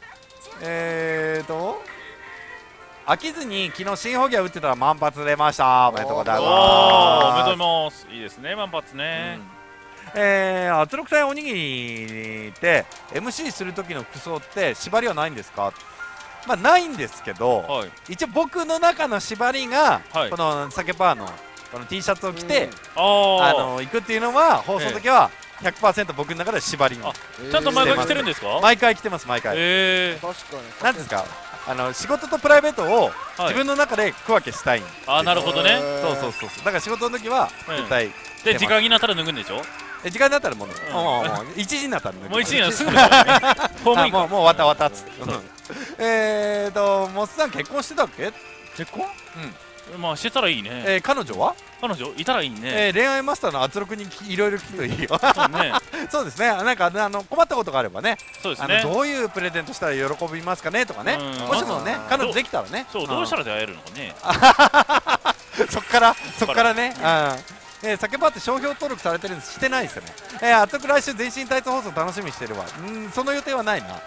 飽きずに昨日新ホギャ打ってたら満発出ました。おめでとうございます。 おめでとうございます。いいですね満発ね。 圧力さんおにぎりって MC する時の服装って縛りはないんですか？まあないんですけど、一応僕の中の縛りがこのサケパーのこの T シャツを着て行くっていうのは放送の時は 100% 僕の中で縛りに。 ちゃんと毎回着てるんですか？ 毎回着てます毎回。 確かに。 なんですか仕事とプライベートを自分の中で区分けしたい。 なるほどね。 そうだから仕事の時は絶対で時間になったら脱ぐんでしょ？ 時間になったらもう1時になったらもう1時になったらすぐだね。 もう終わった終わったっつって。モッさん結婚してたっけ？ 結婚？まあしてたらいいね。 彼女は？ 彼女いたらいいね。 恋愛マスターの圧力にいろいろ聞くといいよ。そうですね。なんか困ったことがあればね。 そうですね。 どういうプレゼントしたら喜びますかねとかね。もしもね彼女できたらね。 そうどうしたら出会えるのかね。 そっからね。酒場って商標登録されてるんですしてないですよね。熱く来週全身タイツ放送楽しみにしてるわ。その予定はないな。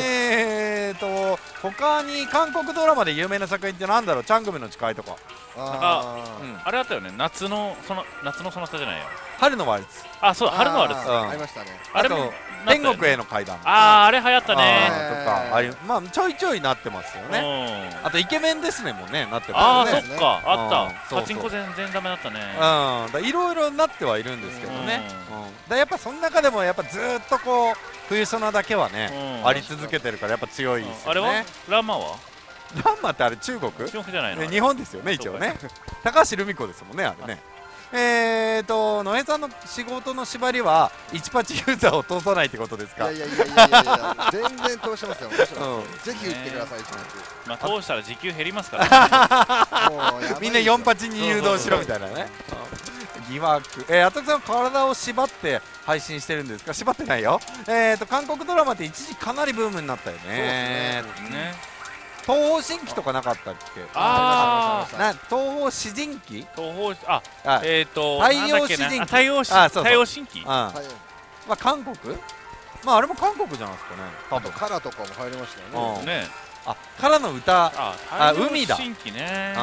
他に韓国ドラマで有名な作品ってなんだろう。チャングムの誓いとか。 あれあったよね。夏のその下じゃないよ。 春のワルツ。 あ、そう春のワルツ。 ありましたね。 あれも天国への階段。 あれ流行ったね。 とかまあちょいちょいなってますよね。あとイケメンですねもねなってますね。 あ、そっかあった。パチンコ全然ダメだったね。 いろいろなってはいるんですけどね。やっぱその中でもやっぱずっとこう冬ソナだけはねあり続けてるからやっぱ強いですよね。 あれはランマは？ ランマってあれ中国？ 中国じゃないの？ 日本ですよね一応ね。高橋留美子ですもんねあれね。野江さんの仕事の縛りは1パチユーザーを通さないってことですか？ いや全然通してますよ。ぜひ打ってください。 まあ通したら時給減りますからね。みんな4パチに誘導しろみたいなね。疑惑。あたくさん体を縛って配信してるんですか？縛ってないよ。韓国ドラマって一時かなりブームになったよね。東方神起とかなかったっけ？東方詩人記？ 太陽詩人記。太陽神起？ まあ韓国？まああれも韓国じゃないですかね。 多分カラとかも入りましたよね。 カラの歌。海だ。 神起ね。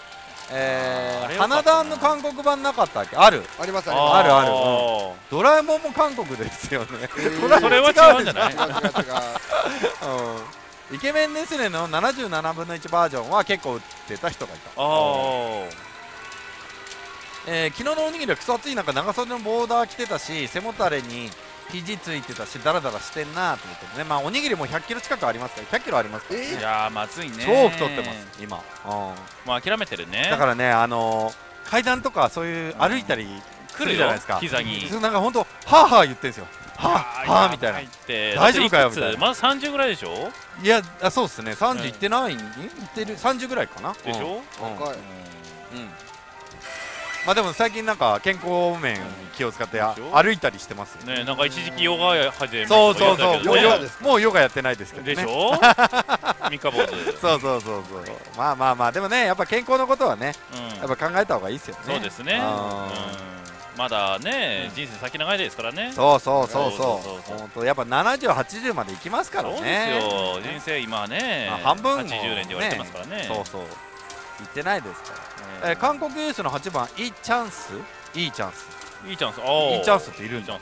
花壇の韓国版なかったっけ？ある。 ありますある。ドラえもんも韓国ですよね。 それは違うんじゃない？ イケメンネスレの77分の1バージョンは結構売ってた人がいた。昨日のおにぎりはクソ暑い中長袖のボーダー着てたし背もたれに肘ついてたしダラダラしてんなと思ってね。まあおにぎりも100キロ近くありますから100キロありますからね。 いやまずいね。 超太ってます今。 もう諦めてるね。 だからね階段とかそういう歩いたり来るじゃないですか。 膝になんかほんとはあはあ言ってるんですよ。はあみたいな。大丈夫かよみたいな。 まだ30ぐらいでしょ？ いやそうですね。30いってない？いってる30ぐらいかな。 でしょ？ 若い。 まあでも最近なんか健康面に気を使って歩いたりしてますよね。 なんか一時期ヨガ始めそうもうヨガやってないですけどね。 でしょ？三日坊主。 そうまあでもねやっぱ健康のことはねやっぱ考えた方がいいですよね。 そうですね。まだね人生先長いですからね。 そう本当やっぱ70、80までいきますからね。 そうですよ。人生今ね半分 80年って言われてますからね。 そう言ってないですから。韓国ユースの8番いいチャンスっているんだ。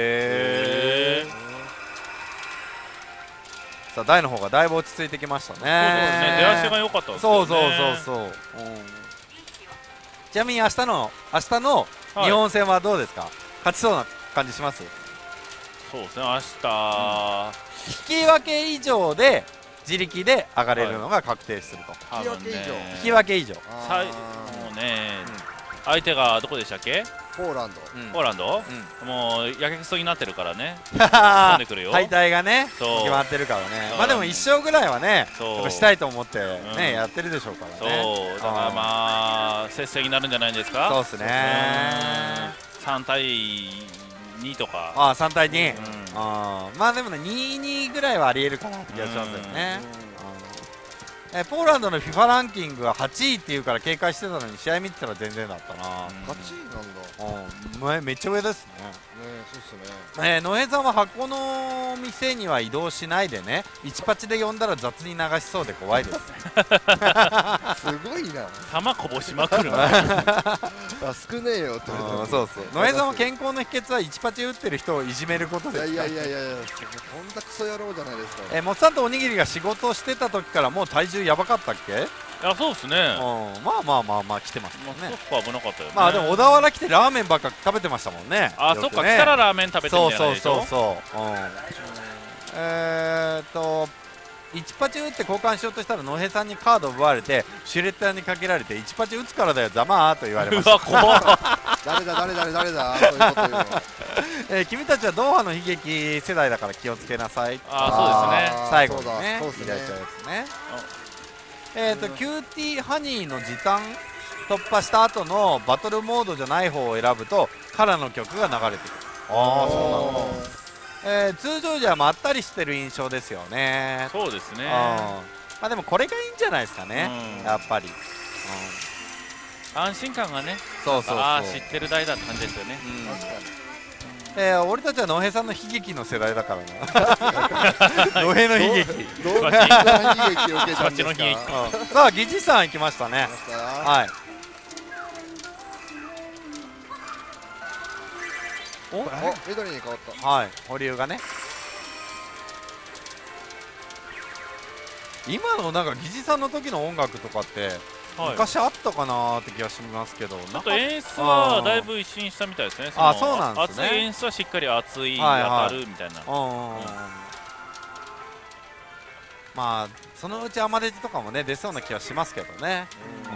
さあ台の方がだいぶ落ち着いてきましたね。 そうですね。出足が良かったですよね。 そう。ちなみに明日の日本戦はどうですか？勝ちそうな感じします？ そうですね。明日引き分け以上で自力で上がれるのが確定すると。引き分け以上。もうね相手がどこでしたっけ？ ポーランド。もうやけくそになってるからね。飛んでくるよ。 敗退がね決まってるからね。まあでも1勝ぐらいはねしたいと思ってねやってるでしょうからね。 だからまあ接戦になるんじゃないですか。 そうですね。 3対2とか。 3対2。まあでもね2-2ぐらいはありえるかなって気がしますよね。ポーランドの FIFA ランキングが8位っていうから警戒してたのに試合見てたら全然だったな。 8位なんだ。めっちゃ上ですね。 そうですね。 野江さんは箱の店には移動しないでね1パチで呼んだら雑に流しそうで怖いですね。 すごいな。 玉こぼしまくるな。 少ねえよって。 そう野江さんは健康の秘訣は1パチ打ってる人をいじめることですか？ いやこんなクソ野郎じゃないですか。 モッさんとおにぎりが仕事してた時からもう体重やばかったっけ？ いやそうですね。 まあ来てますもんね。 そっか危なかったよね。 まあでも小田原来てラーメンばっか食べてましたもんね。 そっか来たらラーメン食べてみたいな。 1パチ打って交換しようとしたら野平さんにカード奪われてシュレッダーにかけられて1パチ打つからだよざまーと言われました。 うわ怖っ。 誰だそういうこと言うの。 君たちはドーハの悲劇世代だから気をつけなさい。 ああ、そうですね。最後にね、そうですね。キューティーハニーの時短突破した後のバトルモードじゃない方を選ぶとカラの曲が流れてくる。ああ、そうなんだ。通常じゃまったりしてる印象ですよね。 そうですね。 まあでもこれがいいんじゃないですかね、やっぱり。 安心感がね、ああ知ってる代だって感じですよね。 俺たちは野平さんの悲劇の世代だからな。野平の悲劇。 どんな悲劇を受けたんですか。 さあ、技師さん行きましたね。はい。 お、緑に変わった。 はい、保留がね。今のなんか疑似さんの時の音楽とかって昔あったかなって気がしますけど、 ちょっと演出はだいぶ一新したみたいですね。 あ、そうなんですね。 熱い演出はしっかり熱い当たるみたいな。 まあそのうちアマデジとかもね出そうな気はしますけどね。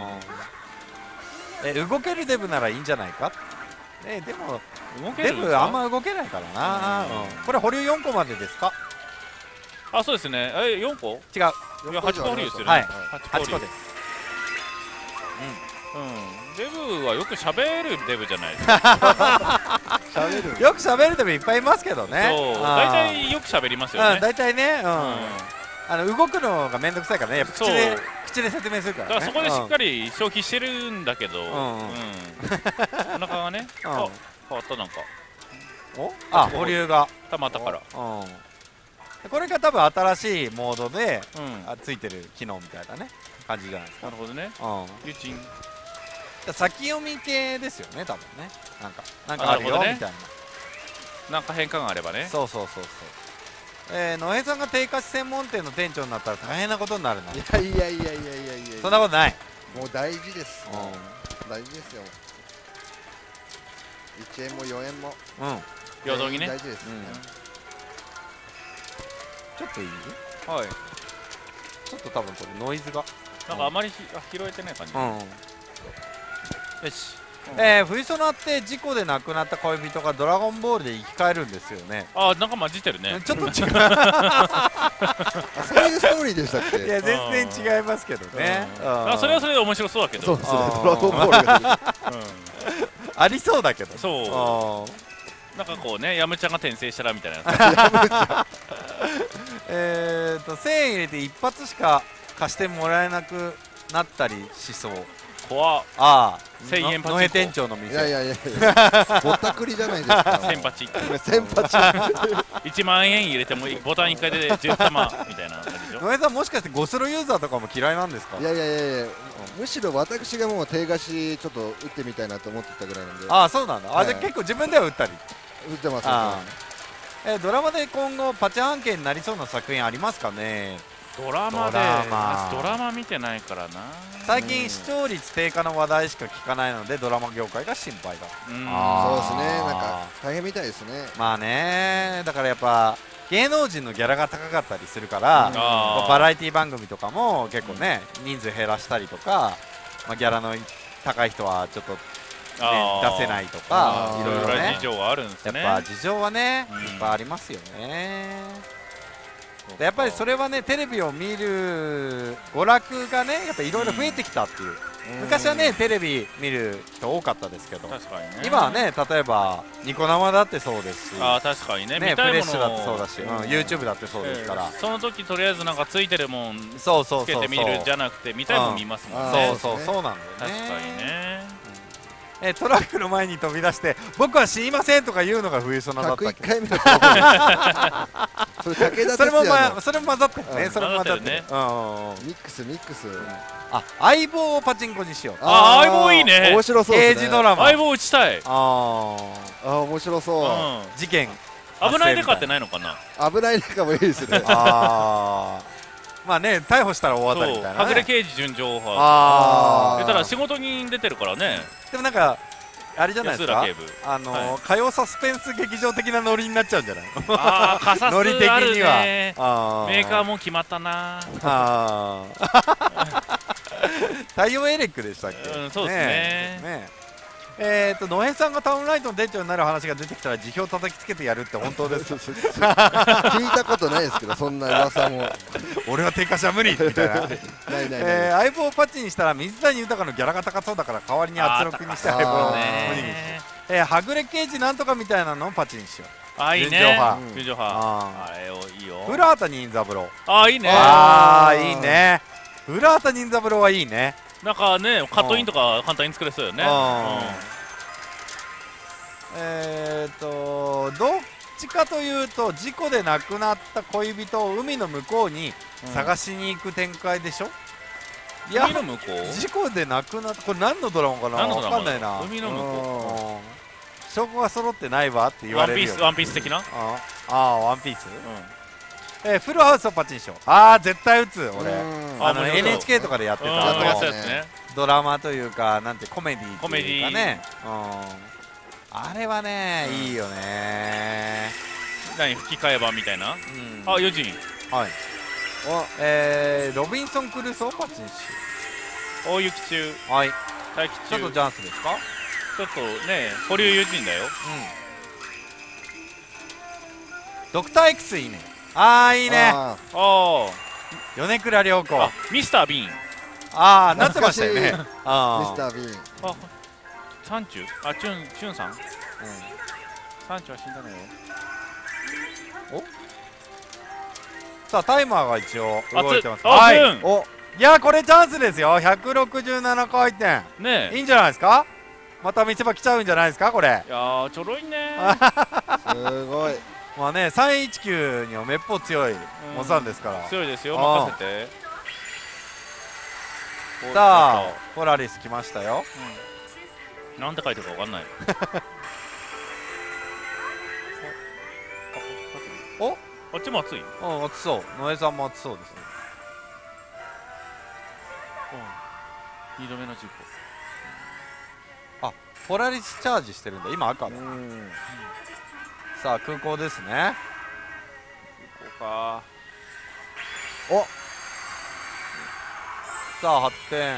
動けるデブならいいんじゃないか。でもデブあんま動けないからな。これ保留4個までですか。 あ、そうですね。4個？ 違う。 8個保留ですよね。 はい。8個です。 デブはよく喋るデブじゃないですか。 よく喋るデブいっぱいいますけどね。 そう。大体よく喋りますよね。 大体ね。動くのがめんどくさいからね。口で説明するから。 だからそこでしっかり消費してるんだけど、お腹がね、変わったなんか。 あ、保留がたまったから。 これが多分新しいモードでついてる機能みたいなね感じじゃないですか。 なるほどね。ユチン。 先読み系ですよね多分ね。なんかあるよみたいな。 なんか変化があればね。 そう。野平さんが定価専門店の店長になったら大変なことになるな。 いやそんなことない。 もう大事です。大事ですよ。1円も4円も平等にね。 大事です。 ちょっといい？ はい。 ちょっと多分これノイズがなんかあまり拾えてない感じ。 よし。冬ソナって事故で亡くなった恋人がドラゴンボールで生き返るんですよね。 あ、なんか混じってるね。 ちょっと違う。 そういうストーリーでしたっけ。 いや全然違いますけどね。 それはそれで面白そうだけど。 そうですね。ドラゴンボールがありそうだけど。 そう。なんかこうね、ヤムちゃんが転生したらみたいな。 1000円入れて一発しか貸してもらえなくなったりしそう。 怖っ。 ああ、 1000円パチンコ。 野平店長の店。 いやぼったくりじゃないですか。 1000パチ。 1 万円入れてもボタン1回で10玉みたいな感じでしょ。 野平さんもしかしてゴスロユーザーとかも嫌いなんですか。 いやむしろ私がもう手貸しちょっと打ってみたいなと思ってたぐらいなんで。 ああ、そうなんだ。じゃあ結構自分では打ったり打ってます。 ドラマで今後パチ案件になりそうな作品ありますかね。 ドラマ見てないからな。 最近視聴率低下の話題しか聞かないのでドラマ業界が心配だ。 そうですね。なんか大変みたいですね。 まあね、だからやっぱ芸能人のギャラが高かったりするからバラエティ番組とかも結構ね人数減らしたりとか、ギャラの高い人はちょっと出せないとかいろいろね事情があるんですね。 やっぱ事情はねいっぱいありますよね。やっぱりそれはねテレビを見る娯楽がねやっぱいろいろ増えてきたっていう。昔はねテレビ見る人多かったですけど、今はね例えばニコ生だってそうですし、 確かにね、フレッシュだってそうだし、YouTube だってそうですから、 その時とりあえずなんかついてるもんつけて見るじゃなくて見たいもん見ますもんね。 そうなんだよね。 確かにね。 トラックの前に飛び出して僕は死にませんとか言うのが冬ソナだったっけ。 101回目のそれも混ざってるね。それも混ざってるね。 ミックス相棒をパチンコにしよう。 相棒いいね。 面白そうですね。 刑事ドラマ相棒打ちたい。 面白そう。 事件危ないデカってないのかな。 危ないデカもいいですね。 まあね、逮捕したら大当たりみたいな。 はぐれ刑事純情派。ただ仕事に出てるからね。 でもなんかあれじゃないですか。火曜サスペンス劇場的なノリになっちゃうんじゃない？ノリ的には。 メーカーも決まったな。 太陽エレックでしたっけ？ そうですね。 野江さんがタウンライトの店長になる話が出てきたら辞表叩きつけてやるって本当ですか？ 聞いたことないですけど、そんな噂も。 俺は低下者無理みたいな。相棒をパッチにしたら水谷豊のギャラが高そうだから代わりに圧力にして相棒を無理にして、はぐれ刑事なんとかみたいなのをパッチにしよう。 あ、いいね。純情派。あれいいよ。 古畑任三郎。 あ、いいね。 いいね。古畑任三郎はいいね。 なんかね、カットインとか簡単に作れそうよね。 どっちかというと事故で亡くなった恋人を海の向こうに探しに行く展開でしょ。 いや、海の向こう、 事故で亡くなった、これ何のドラマかな、分かんないな。 海の向こう、証拠が揃ってないわって言われるよ。 ワンピース的な。 ワンピース。フルハウスをパチンしよう。絶対打つ俺。NHK とかでやってたドラマというか、なんてコメディーというかね。あれはね、いいよね。 何、吹き替え版みたいな。4時に。 はい。ロビンソン・クルーソーパチンし。 大雪中。 はい。 待機中。 ちょっとチャンスですか。 ちょっとね、保留4時だよ。 ドクター X いいね。いいね。米倉涼子。 ミスター・ビーン。 なってましたよね。ミスター・ビーン。 サンチュチュンさん。サンチュは死んだねよ。 さあタイマーが一応動いてます。いや、これチャンスですよ。167回転ね、いいんじゃないですか。また見せ場来ちゃうんじゃないですかこれ。 いやちょろいね。 すごい。 まあね、319にはめっぽう強いモサンですから。 強いですよ、任せて。 さあポラリス来ましたよ。 なんて書いてるかわかんない。あっちも熱い。 熱そう。野江さんも熱そうですね。 2度目の事故。ポラリスチャージしてるんだ。今赤だ。さあ空港ですね。 空港か。 さあ発展。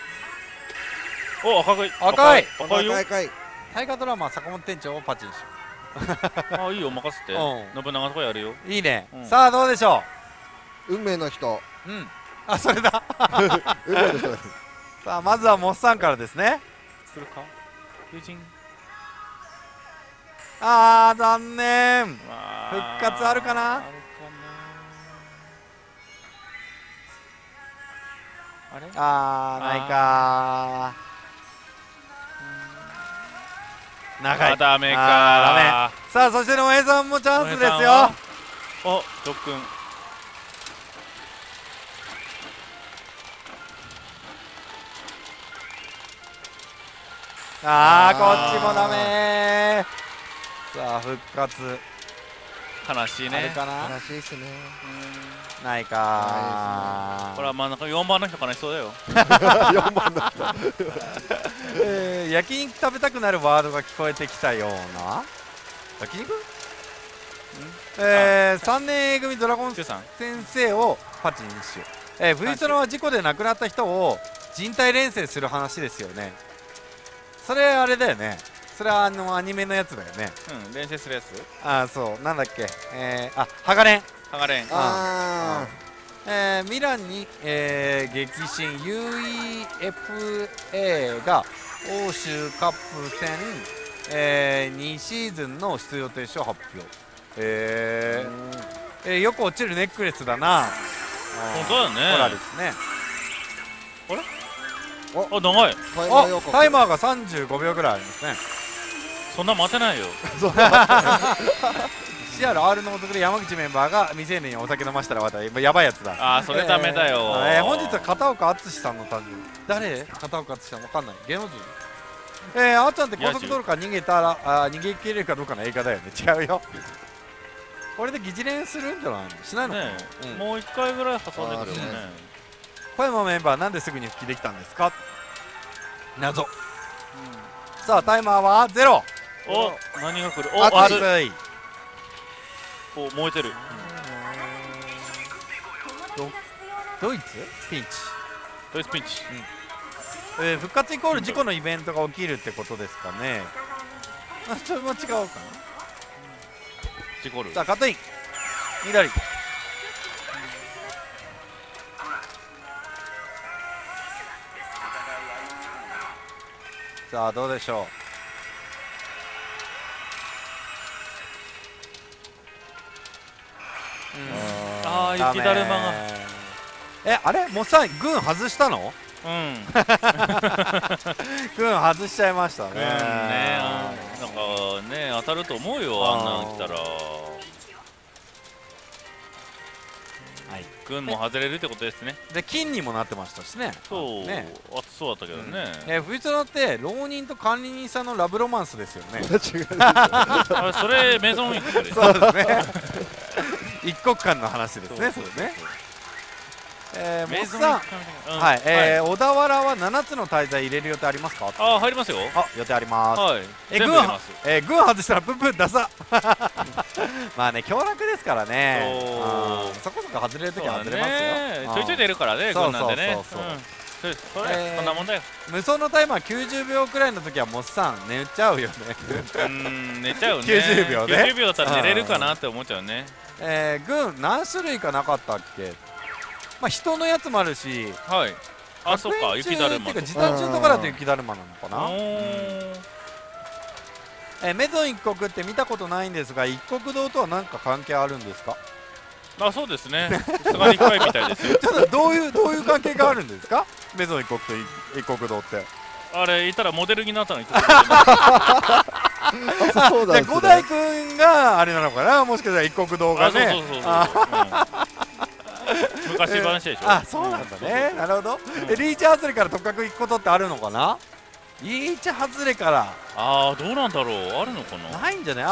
赤い。 大河ドラマ坂本店長をパチンしよう。いいよ、任せて。信長とかやるよ。 いいね。さあどうでしょう。運命の人。 それだ。 運命の人です。 さあまずはモッサンからですね。 来るか。友人。 残念。復活あるかな。ないか。長い。ダメか。さあそして野江さんもチャンスですよ。 特訓。 こっちもダメ。さあ復活。 悲しいね。 悲しいですね。 ないか。 これは真ん中4番の人悲しそうだよ。 4番の人。焼肉食べたくなるワードが聞こえてきたような。焼肉？3年 A 組ドラゴン先生をパチにしよう。冬ソロは事故で亡くなった人を人体錬成する話ですよね。それあれだよね。それはアニメのやつだよね。 錬成するやつ。 そうなんだっけ。ハガレン。ミランに、激震 UEFA が欧州カップ戦、2シーズンの出場停止を発表。よく落ちるネックレスだな。 本当だよね。 ほらですね。 長い。 タイマーが35秒ぐらいありますね。 そんな待てないよ。 CRR の男で山口メンバーが未成年にお酒飲ましたらやばいやつだ。 それダメだよ。 本日は片岡敦さんの誕生日。誰？片岡敦さんわかんない。芸能人？あっちゃんって高速道路から逃げたら逃げ切れるかどうかの映画だよね。違うよ。これで疑似恋するんじゃないの？しないの？ もう1回ぐらい挟んでくるよね。 小山メンバーなんですぐに復帰できたんですか？謎。さあタイマーは0。 何が来る？ 熱い。 燃えてる。 ドイツピンチ。 ドイツピンチ。 復活イコール事故のイベントが起きるってことですかね。それも違うかな。 事故る。 さあカットイン緑。さあどうでしょう。 ああ雪だるまが。 あれもうさ軍外したの？軍外しちゃいましたね。 なんかね当たると思うよ、あんなの来たら。軍も外れるってことですね。 で金にもなってましたしね。 そうね、熱そうだったけどね。 冬空って浪人と管理人さんのラブロマンスですよね。 それメゾン一国です。 そうですね。一国間の話ですね。それね。モスさん、小田原は7つの大罪入れる予定ありますか？ あ、入りますよ。 あ、予定あります。軍外したらプンプンダサ。まあね、強楽ですからね。そこそこ外れるときは外れますよ。 ちょいちょい出るからね、軍なんでね。そんなもんだよ。 無双のタイマー90秒くらいの時はモスさん寝ちゃうよね。 寝ちゃうね。 90秒ね。 90秒だったら寝れるかなって思っちゃうね。 軍何種類かなかったっけ？まあ人のやつもあるし、 はい。あ、そっか、雪だるま。 時短中とかだと雪だるまなのかな。メゾン一国って見たことないんですが、一国堂とは何か関係あるんですか？ あ、そうですね。すがり会みたいですよ。 ちょっとどういう関係があるんですか？メゾン一国と一国堂って。 あれいたらモデルになったのに。じゃあ五代君があれなのかな、もしかしたら一国堂がね。 昔話でしょ。 あ、そうなんだね。なるほど。リーチ外れから特格行くことってあるのかな？リーチ外れから。 ああ、どうなんだろう。あるのかな。 ないんじゃない？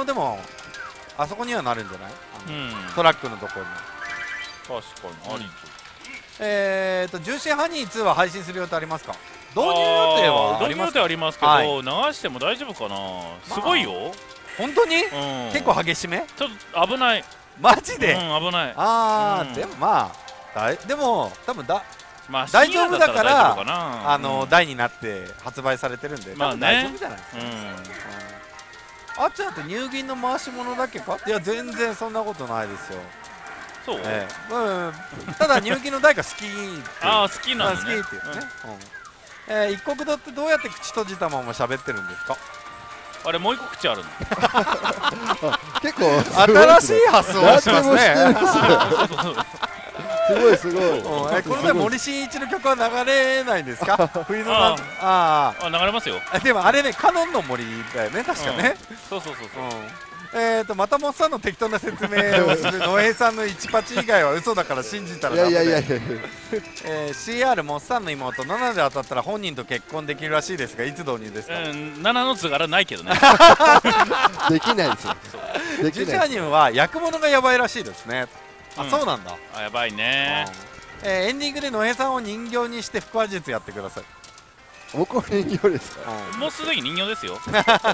でもあそこにはなるんじゃない？トラックのところに。 確かにあり。 ジューシーハニー2は配信する予定ありますか？導入予定は導入予定ありますけど、流しても大丈夫かな。すごいよ。 本当に？結構激しめ？ ちょっと危ない。 マジで？ 危ない。 でもまあでも多分大丈夫だから台になって発売されてるんで、大丈夫じゃないですか。あっちゃんって入銀の回し物だけか？いや全然そんなことないですよ。 そう。 ただ入金の台が好き。 ああ、好きなんですね。好きっていうね。一国堂ってどうやって口閉じたまま喋ってるんですか？ あれもう一個口あるの。 結構新しい発想をしますね。 すごいすごい。 この前森進一の曲は流れないんですか？冬の流れますよ。 でもあれね、カノンの森だよね、確かね。 そうそう。 またモッさんの適当な説明をする野江さんの1パチ以外は嘘だから信じたらダメで。CR モッさんの妹7で当たったら本人と結婚できるらしいですが、いつ導入ですか ？7の図柄ないけどね。 できないですよ。 ジュジャニュンは焼くものがやばいらしいですね。あ、そうなんだ。 やばいね。 エンディングで野江さんを人形にして腹話術やってください。 僕は人形ですか？ もうすでに人形ですよ。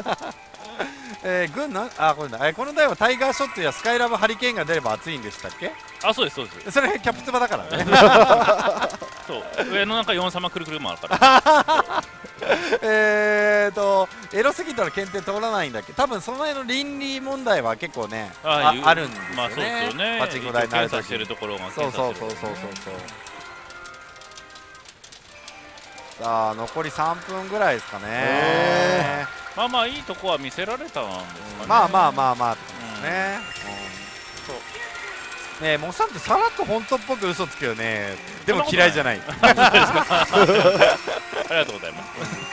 この台はタイガーショットやスカイラブハリケーンが出れば熱いんでしたっけ？ あ、そうですそうです。 それキャプツバだからね。 そう上のなんか4様くるくるもあるから。 エロすぎたら検定通らないんだっけ？多分その辺の倫理問題は結構ねあるんですよね。 まあそうですよね。 パチンコ台になるとしてるところが。 そう。さあ残り3分ぐらいですかね。 まあいいとこは見せられたんですかね。 まあね。ね、モッさんってさらっと本当っぽく嘘つくよね。でも嫌いじゃない。 ありがとうございます。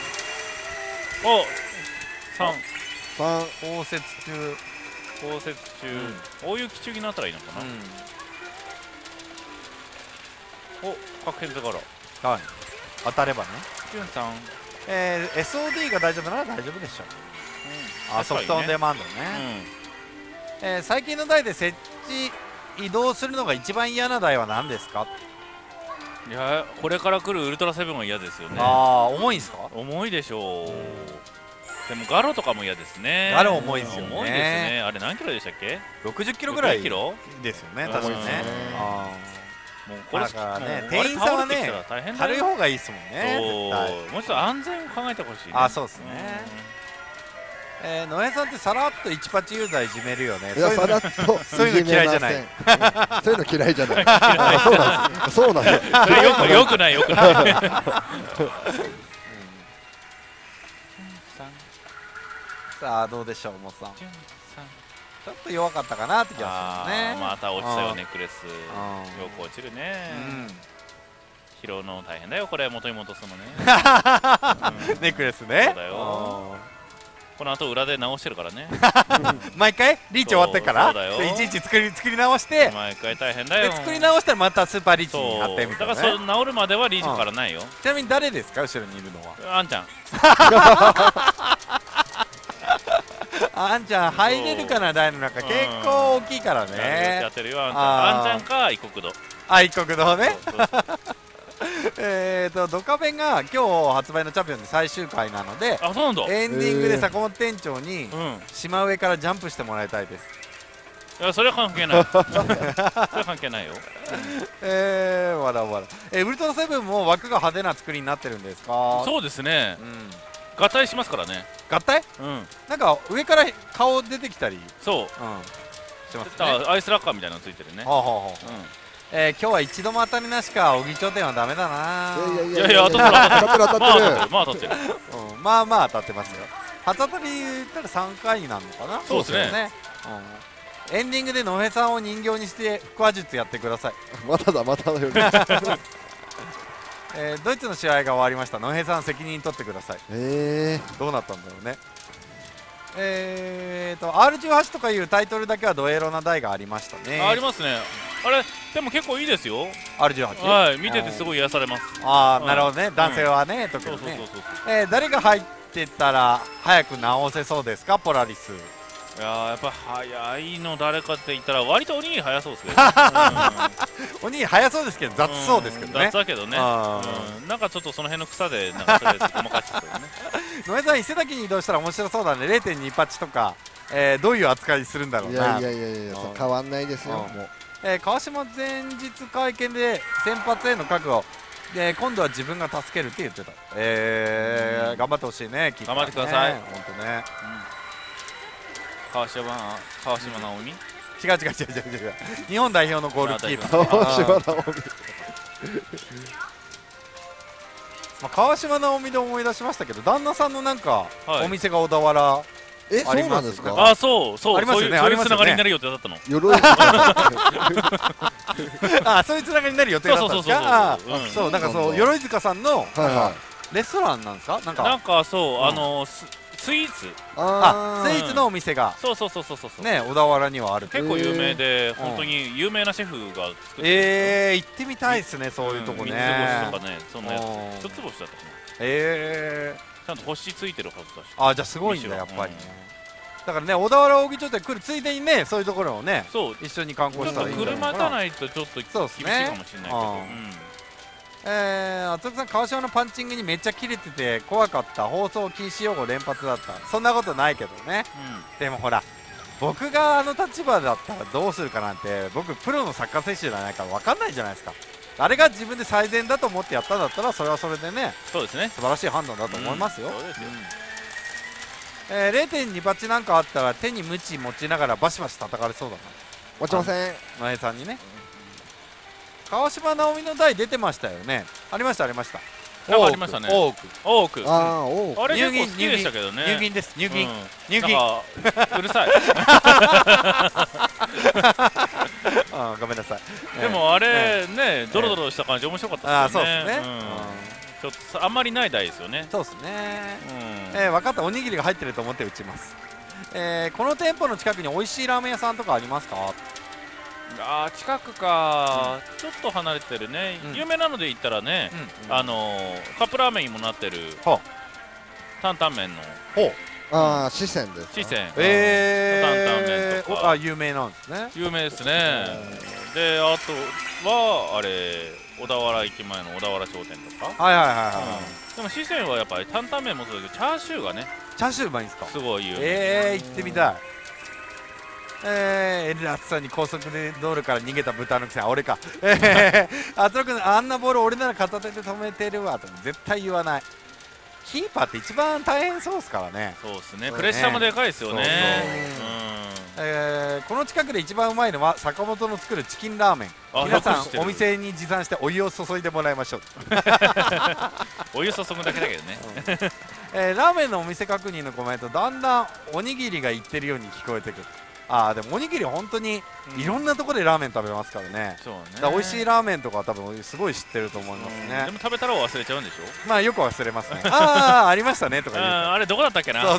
降雪中。 大雪中になったらいいのかな。各変図柄。 はい。当たればね。 ジュンさん。 SOD が大丈夫なら大丈夫でしょう。ソフトオンデマンドね。最近の台で設置移動するのが一番嫌な台は何ですか？ いや、これから来るウルトラセブンは嫌ですよね。 重いんですか？ 重いでしょう。でもガロとかも嫌ですね。 ガロ重いですよね。 重いですね。あれ何キロでしたっけ？ 60キロぐらいですよね。確かにね。 もうこれからね、店員さんはね軽い方がいいですもんね。 もうちょっと安全を考えてほしいね。 あ、そうですね。野江さんってさらっと1パチユーザーいじめるよね。 いや、さらっとそういうの嫌いじゃない。 そういうの嫌いじゃない。そうなんです。 よくないよくない。 さあどうでしょう、もさん。ちょっと弱かったかなって気がしますね。 また落ちたよ、ネックレス。よく落ちるね。拾うの大変だよ、これ元に戻すのね。 ネックレスね。 そうだよ。この後裏で直してるからね。 毎回リーチ終わってからいちいち作り直して毎回大変だよ。 作り直したらまたスーパーリーチになってみたいな。 だからそ治るまではリーチからないよ。 ちなみに誰ですか、後ろにいるのは。 あんちゃん。 あんちゃん入れるかな、台の中結構大きいからね。 やってるよ、あんちゃんか異国堂。 あ、異国堂ね。ドカベンが今日発売のチャンピオンで最終回なので、エンディングで坂本店長に島上からジャンプしてもらいたいです。 いや、それは関係ない。それは関係ないよ。 わらわら。ウルトラセブンも枠が派手な作りになってるんですか。 そうですね。合体しますからね。 合体？なんか上から顔出てきたり。 そう。しますね。アイスラッカーみたいなのついてるね。今日は一度も当たりなしか。小木頂点はダメだな。 いやいや、当たってる。まあ当たってる。 まあまあ当たってますよ。初当たり言ったら3回になるのかな。 そうですね。 エンディングで野辺さんを人形にして腹話術やってください。 まただまただよ。 ドイツの試合が終わりました。野辺さん責任取ってください。どうなったんだろうね。R18 とかいうタイトルだけはドエロな台がありましたね。 ありますね。あれでも結構いいですよ。 R18。 はい、見ててすごい癒されます。 ああ、なるほどね。男性はね、特にね。誰が入ってたら早く直せそうですか、ポラリス。 いややっぱ早いの誰かって言ったら割とおにぎり早そうですけど、 おにぎり早そうですけど雑そうですけどね。 雑だけどね。なんかちょっとその辺の草でなんかとりあえずごまかしてるね。 野江さん、伊勢崎に移動したら面白そうだね。 0.2 パチとか、どういう扱いするんだろうな。 いや変わんないですよ。もう川島前日会見で先発への覚悟で、今度は自分が助けるって言ってた。頑張ってほしいね。 頑張ってください。 本当ね。 川島直美？ 違う。日本代表のゴールキーパー。 川島直美。川島直美で思い出しましたけど、旦那さんのなんかお店が小田原。 そうなんですか。 あ、そうありますよね。 そういうつながりになる予定だったの。 あ、そういうつながりになる予定だったんですか。そう、なんかそう鎧塚さんのレストランなんですか。なんかそうスイーツ。 スイーツのお店が。 そうね、小田原にはある。 結構有名で、本当に有名なシェフが作ってる。行ってみたいですね、そういうとこね。 三つ星とかね、そんなやつ。一つ星だったかな。ちゃんと星ついてるはずだし。 あ、じゃあすごいんだやっぱり。だからね、小田原扇町店来るついでにね、そういうところをね、一緒に観光したらいいんじゃないかな。 車じゃないとちょっと厳しいかもしれないけど。 厚木さん、川島のパンチングにめっちゃキレてて怖かった。放送禁止用語連発だった。そんなことないけどね。でもほら、僕があの立場だったらどうするかなんて、僕プロのサッカー選手じゃないから分かんないじゃないですか。あれが自分で最善だと思ってやったんだったら、それはそれでね、 そうですね、 素晴らしい判断だと思いますよ。0.2 パチなんかあったら手にムチ持ちながらバシバシ叩かれそうだな。 持ちません。 野江さんにね。川島直美の台出てましたよね。ありました。 ありましたね。多く。あれ結構好きでしたけどね。 入銀です。入銀。 うるさい。 ごめんなさい。 でもあれね、ドロドロした感じ面白かったですよね。 そうですね。 ちょっとあんまりない台ですよね。 そうですね。分かった。おにぎりが入ってると思って打ちます。この店舗の近くに美味しいラーメン屋さんとかありますか？ 近くか、ちょっと離れてるね。有名なので言ったらね、カップラーメンにもなってる担々麺の四川です。 四川担々麺とか有名なんですね。 有名ですね。で、あとはあれ小田原駅前の小田原商店とか。でも四川はやっぱり担々麺もそうだけど、チャーシューがね、 チャーシューうまいんですか？ すごい有名。 行ってみたい。 エルラスさんに高速で道路から逃げた豚のくせに俺か圧力あんなボール俺なら片手で止めてるわと絶対言わない。キーパーって一番大変そうですからね。 そうですね、プレッシャーもでかいですよね。 この近くで一番うまいのは坂本の作るチキンラーメン。皆さんお店に持参してお湯を注いでもらいましょうお湯注ぐだけだけどねラーメンのお店確認のコメント、だんだんおにぎりが言ってるように聞こえてくる。でもおにぎり本当にいろんなところでラーメン食べますからね。美味しいラーメンとかは多分すごい知ってると思いますね。 でも食べたら忘れちゃうんでしょ。 まあよく忘れますね。ありましたねとか言う。 あれどこだったっけな。 そう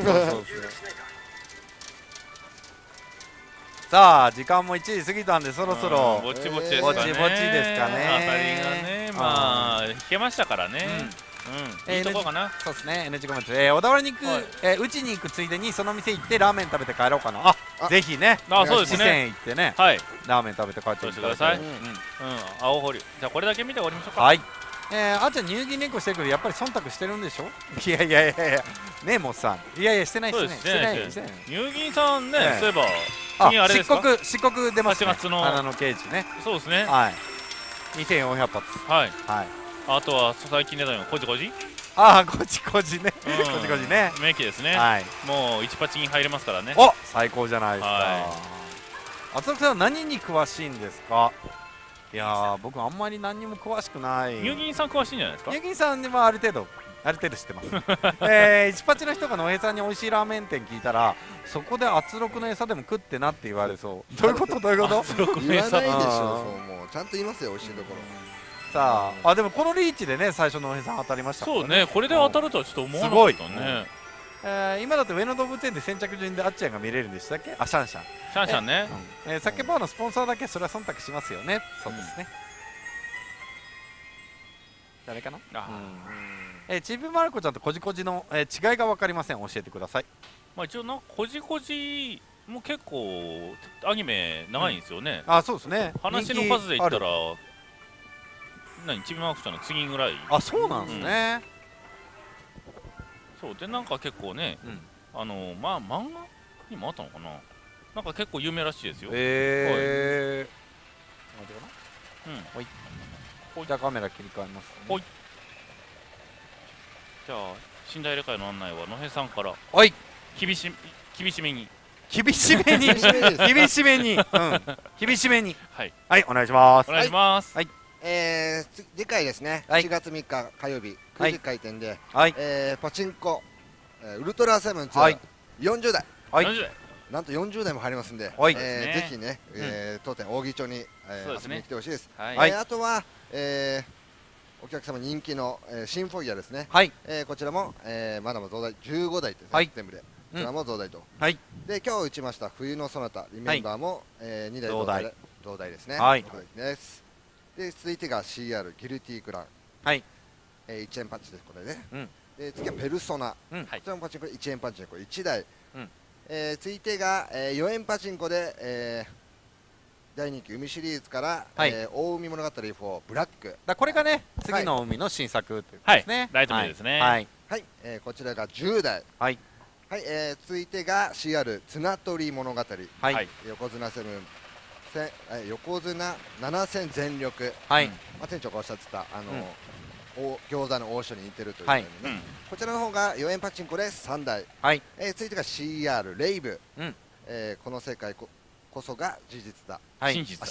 さあ時間も1時過ぎたんでそろそろぼちぼちですかね。 当たりがねまあ引けましたからね。いいとこかな。 そうですね。NG コメント。小田原に行く、うちに行くついでにその店行ってラーメン食べて帰ろうかな。ぜひね。 そうですね。 行ってね。ラーメン食べて帰ってください。青堀。じゃあこれだけ見て終わりましょうか。 はい。あーちゃん乳牛猫してるけどやっぱり忖度してるんでしょ。いやねもっさん。いやしてないですね。してない。 乳牛さんね。そういえば次あれですか。 漆黒出ますね。 8月の花の刑事ね。 そうですね。 はい。2400発。 はい。あとは最近出たのこじこじ。こじね。名機ですね。もう1パチン入れますからね。 最高じゃないですか。厚木さん何に詳しいんですか。いや僕あんまり何にも詳しくない。 乳銀さん詳しいんじゃないですか。 乳銀さんはある程度知ってます1パチの人が野江さんに美味しいラーメン店聞いたらそこで圧力の餌でも食ってなって言われそう。どういうこと。 言わないでしょ。もうちゃんと言いますよ美味しいところ。 さあでもこのリーチでね最初の野江さん当たりましたからね。 そうね、これで当たるとはちょっと思わなかったね。 今だって上野動物園で先着順であっちゃんが見れるんでしたっけ。シャンシャンね。サッケバーのスポンサーだけそれは忖度しますよね。そうですね。誰かな。ちびまる子ちゃんとこじこじの違いが分かりません。教えてください。 まあ一応なこじこじも結構アニメ長いんですよね。 そうですね。 話の数で言ったらちびまる子ちゃんの次ぐらい。 そうなんですね。 そうでなんか結構ね、漫画にもあったのかな。なんか結構有名らしいですよ。 じゃあカメラ切り替えます。 じゃあ寝台入れ替えの案内は野辺さんから厳しめにはいお願いします。 次回ですね4月3日火曜日9時開店でパチンコウルトラセブンツアー40台なんと40台も入りますんでぜひね当店扇町に遊びに来てほしいです。あとはお客様人気のシンフォギアですね。こちらもまだまだ増大15台ですね全部で。こちらも増大と。で今日打ちました冬のそなたリメンバーも2台増大ですね。で続いてが CR ギルティクラン1円パンチですこれね。で次はペルソナこちらもパチンコで1円パンチンコ1台。続いてが4円パチンコで大人気海シリーズから大海物語4ブラック。 これがね次の海の新作ということですね。 ライト目ですね。 こちらが10台。続いてが CR 綱取り物語横綱セブン横綱7戦全力。店長がおっしゃってた餃子の王将に似てるということでね。こちらの方が4円パチンコで3台。続いてが CR レイブ。この世界こそが事実だ。 真実。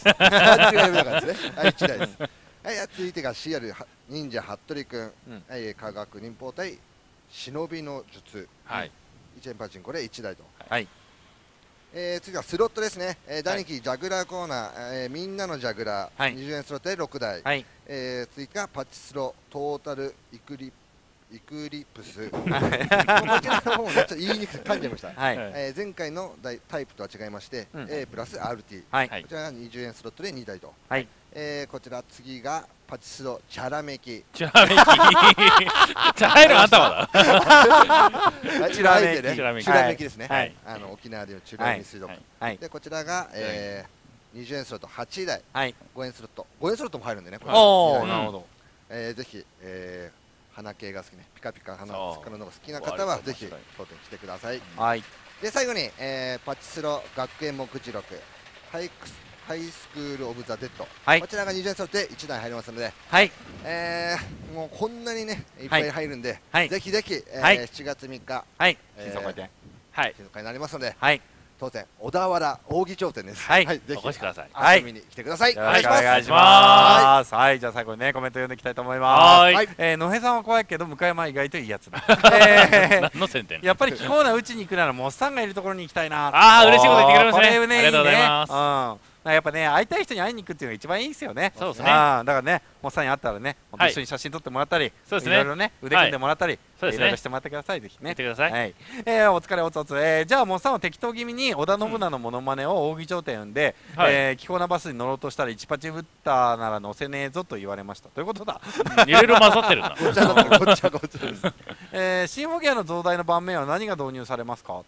1台です。続いてが CR 忍者服部君科学忍法隊忍びの術1円パチンコで1台と。次はスロットですね。大人気ジャグラーコーナーみんなのジャグラー20円スロットで6台。次がパチスロトータルイクリプスこちらの方もちょっと言いにくく噛んじゃいました。前回のタイプとは違いまして A プラス RT こちらが20円スロットで2台と。こちら次がパチスロチャラメキチャラいのあんたまだチュラメキですね。沖縄でいうチュラメ水族館でこちらが20円スロット8台5円スロットも入るんでね。なるほど。ぜひ花系が好きねピカピカ花のが好きな方はぜひ当店来てください。 で最後に、パチスロ学園目次録ハイスクールオブザ・デッド、こちらが2台揃って1台入りますので、もうこんなにねいっぱい入るんで、ぜひぜひ、7月3日、 静岡店静岡になりますので、当店小田原扇町店です。ぜひお越しください。 遊びに来てください。 お願いします。はい、じゃあ最後にねコメント読んでいきたいと思います。野辺さんは怖いけど向山は意外といいやつだ。 の宣伝。 やっぱり気候なうちに行くならモッさんがいるところに行きたいな。 ああ嬉しいこと言ってくれますね。 ありがとうございます。やっぱね会いたい人に会いに行くっていうのが一番いいですよね。 そうですね。 だからねモッさんに会ったらね一緒に写真撮ってもらったり、いろいろね腕組んでもらったり、いろいろしてもらってください。ぜひね。 見てください。 お疲れおつおつ。じゃあモッさんは適当気味に織田信長のモノマネを扇町店で気候なバスに乗ろうとしたら1パチぶったなら乗せねえぞと言われました。ということだ。 いろいろ混ざってるな。 こっちはこっちです。シンフォギアの増大の盤面は何が導入されますか。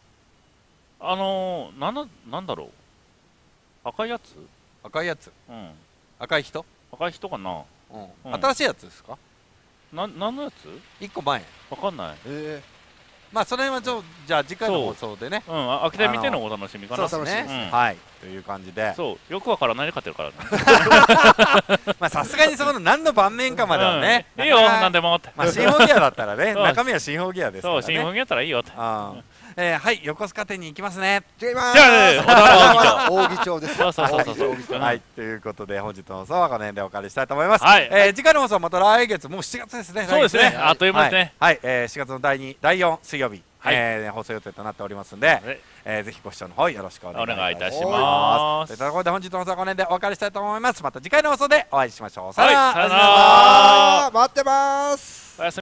なんだろう。赤いやつ？ 赤いやつ。赤い人？ 赤い人かな。 新しいやつですか。 何のやつ ？1個前。 わかんない。 まあそれはじゃあ次回の放送でね。 秋田見てのお楽しみかな。 そうですね。はい。という感じで。 そうよくわからないで勝ってるからね。 まあさすがにそこの何の盤面かまではね。 いいよ何でもって。 まあシンフォギアだったらね中身はシンフォギアですからね。 そうシンフォギアだったらいいよって。 はい横須賀店に行きますね。 違います。扇町です。 そう。 はい、ということで本日の放送はこの辺でお別れしたいと思います。次回の放送はまた来月もう7月ですね。 そうですね。あっという間ですね。 はい、4月の第4水曜日放送予定となっておりますので、ぜひご視聴の方よろしくお願いいたします。というところで本日の放送はこの辺でお別れしたいと思います。また次回の放送でお会いしましょう。さよなら。 待ってます。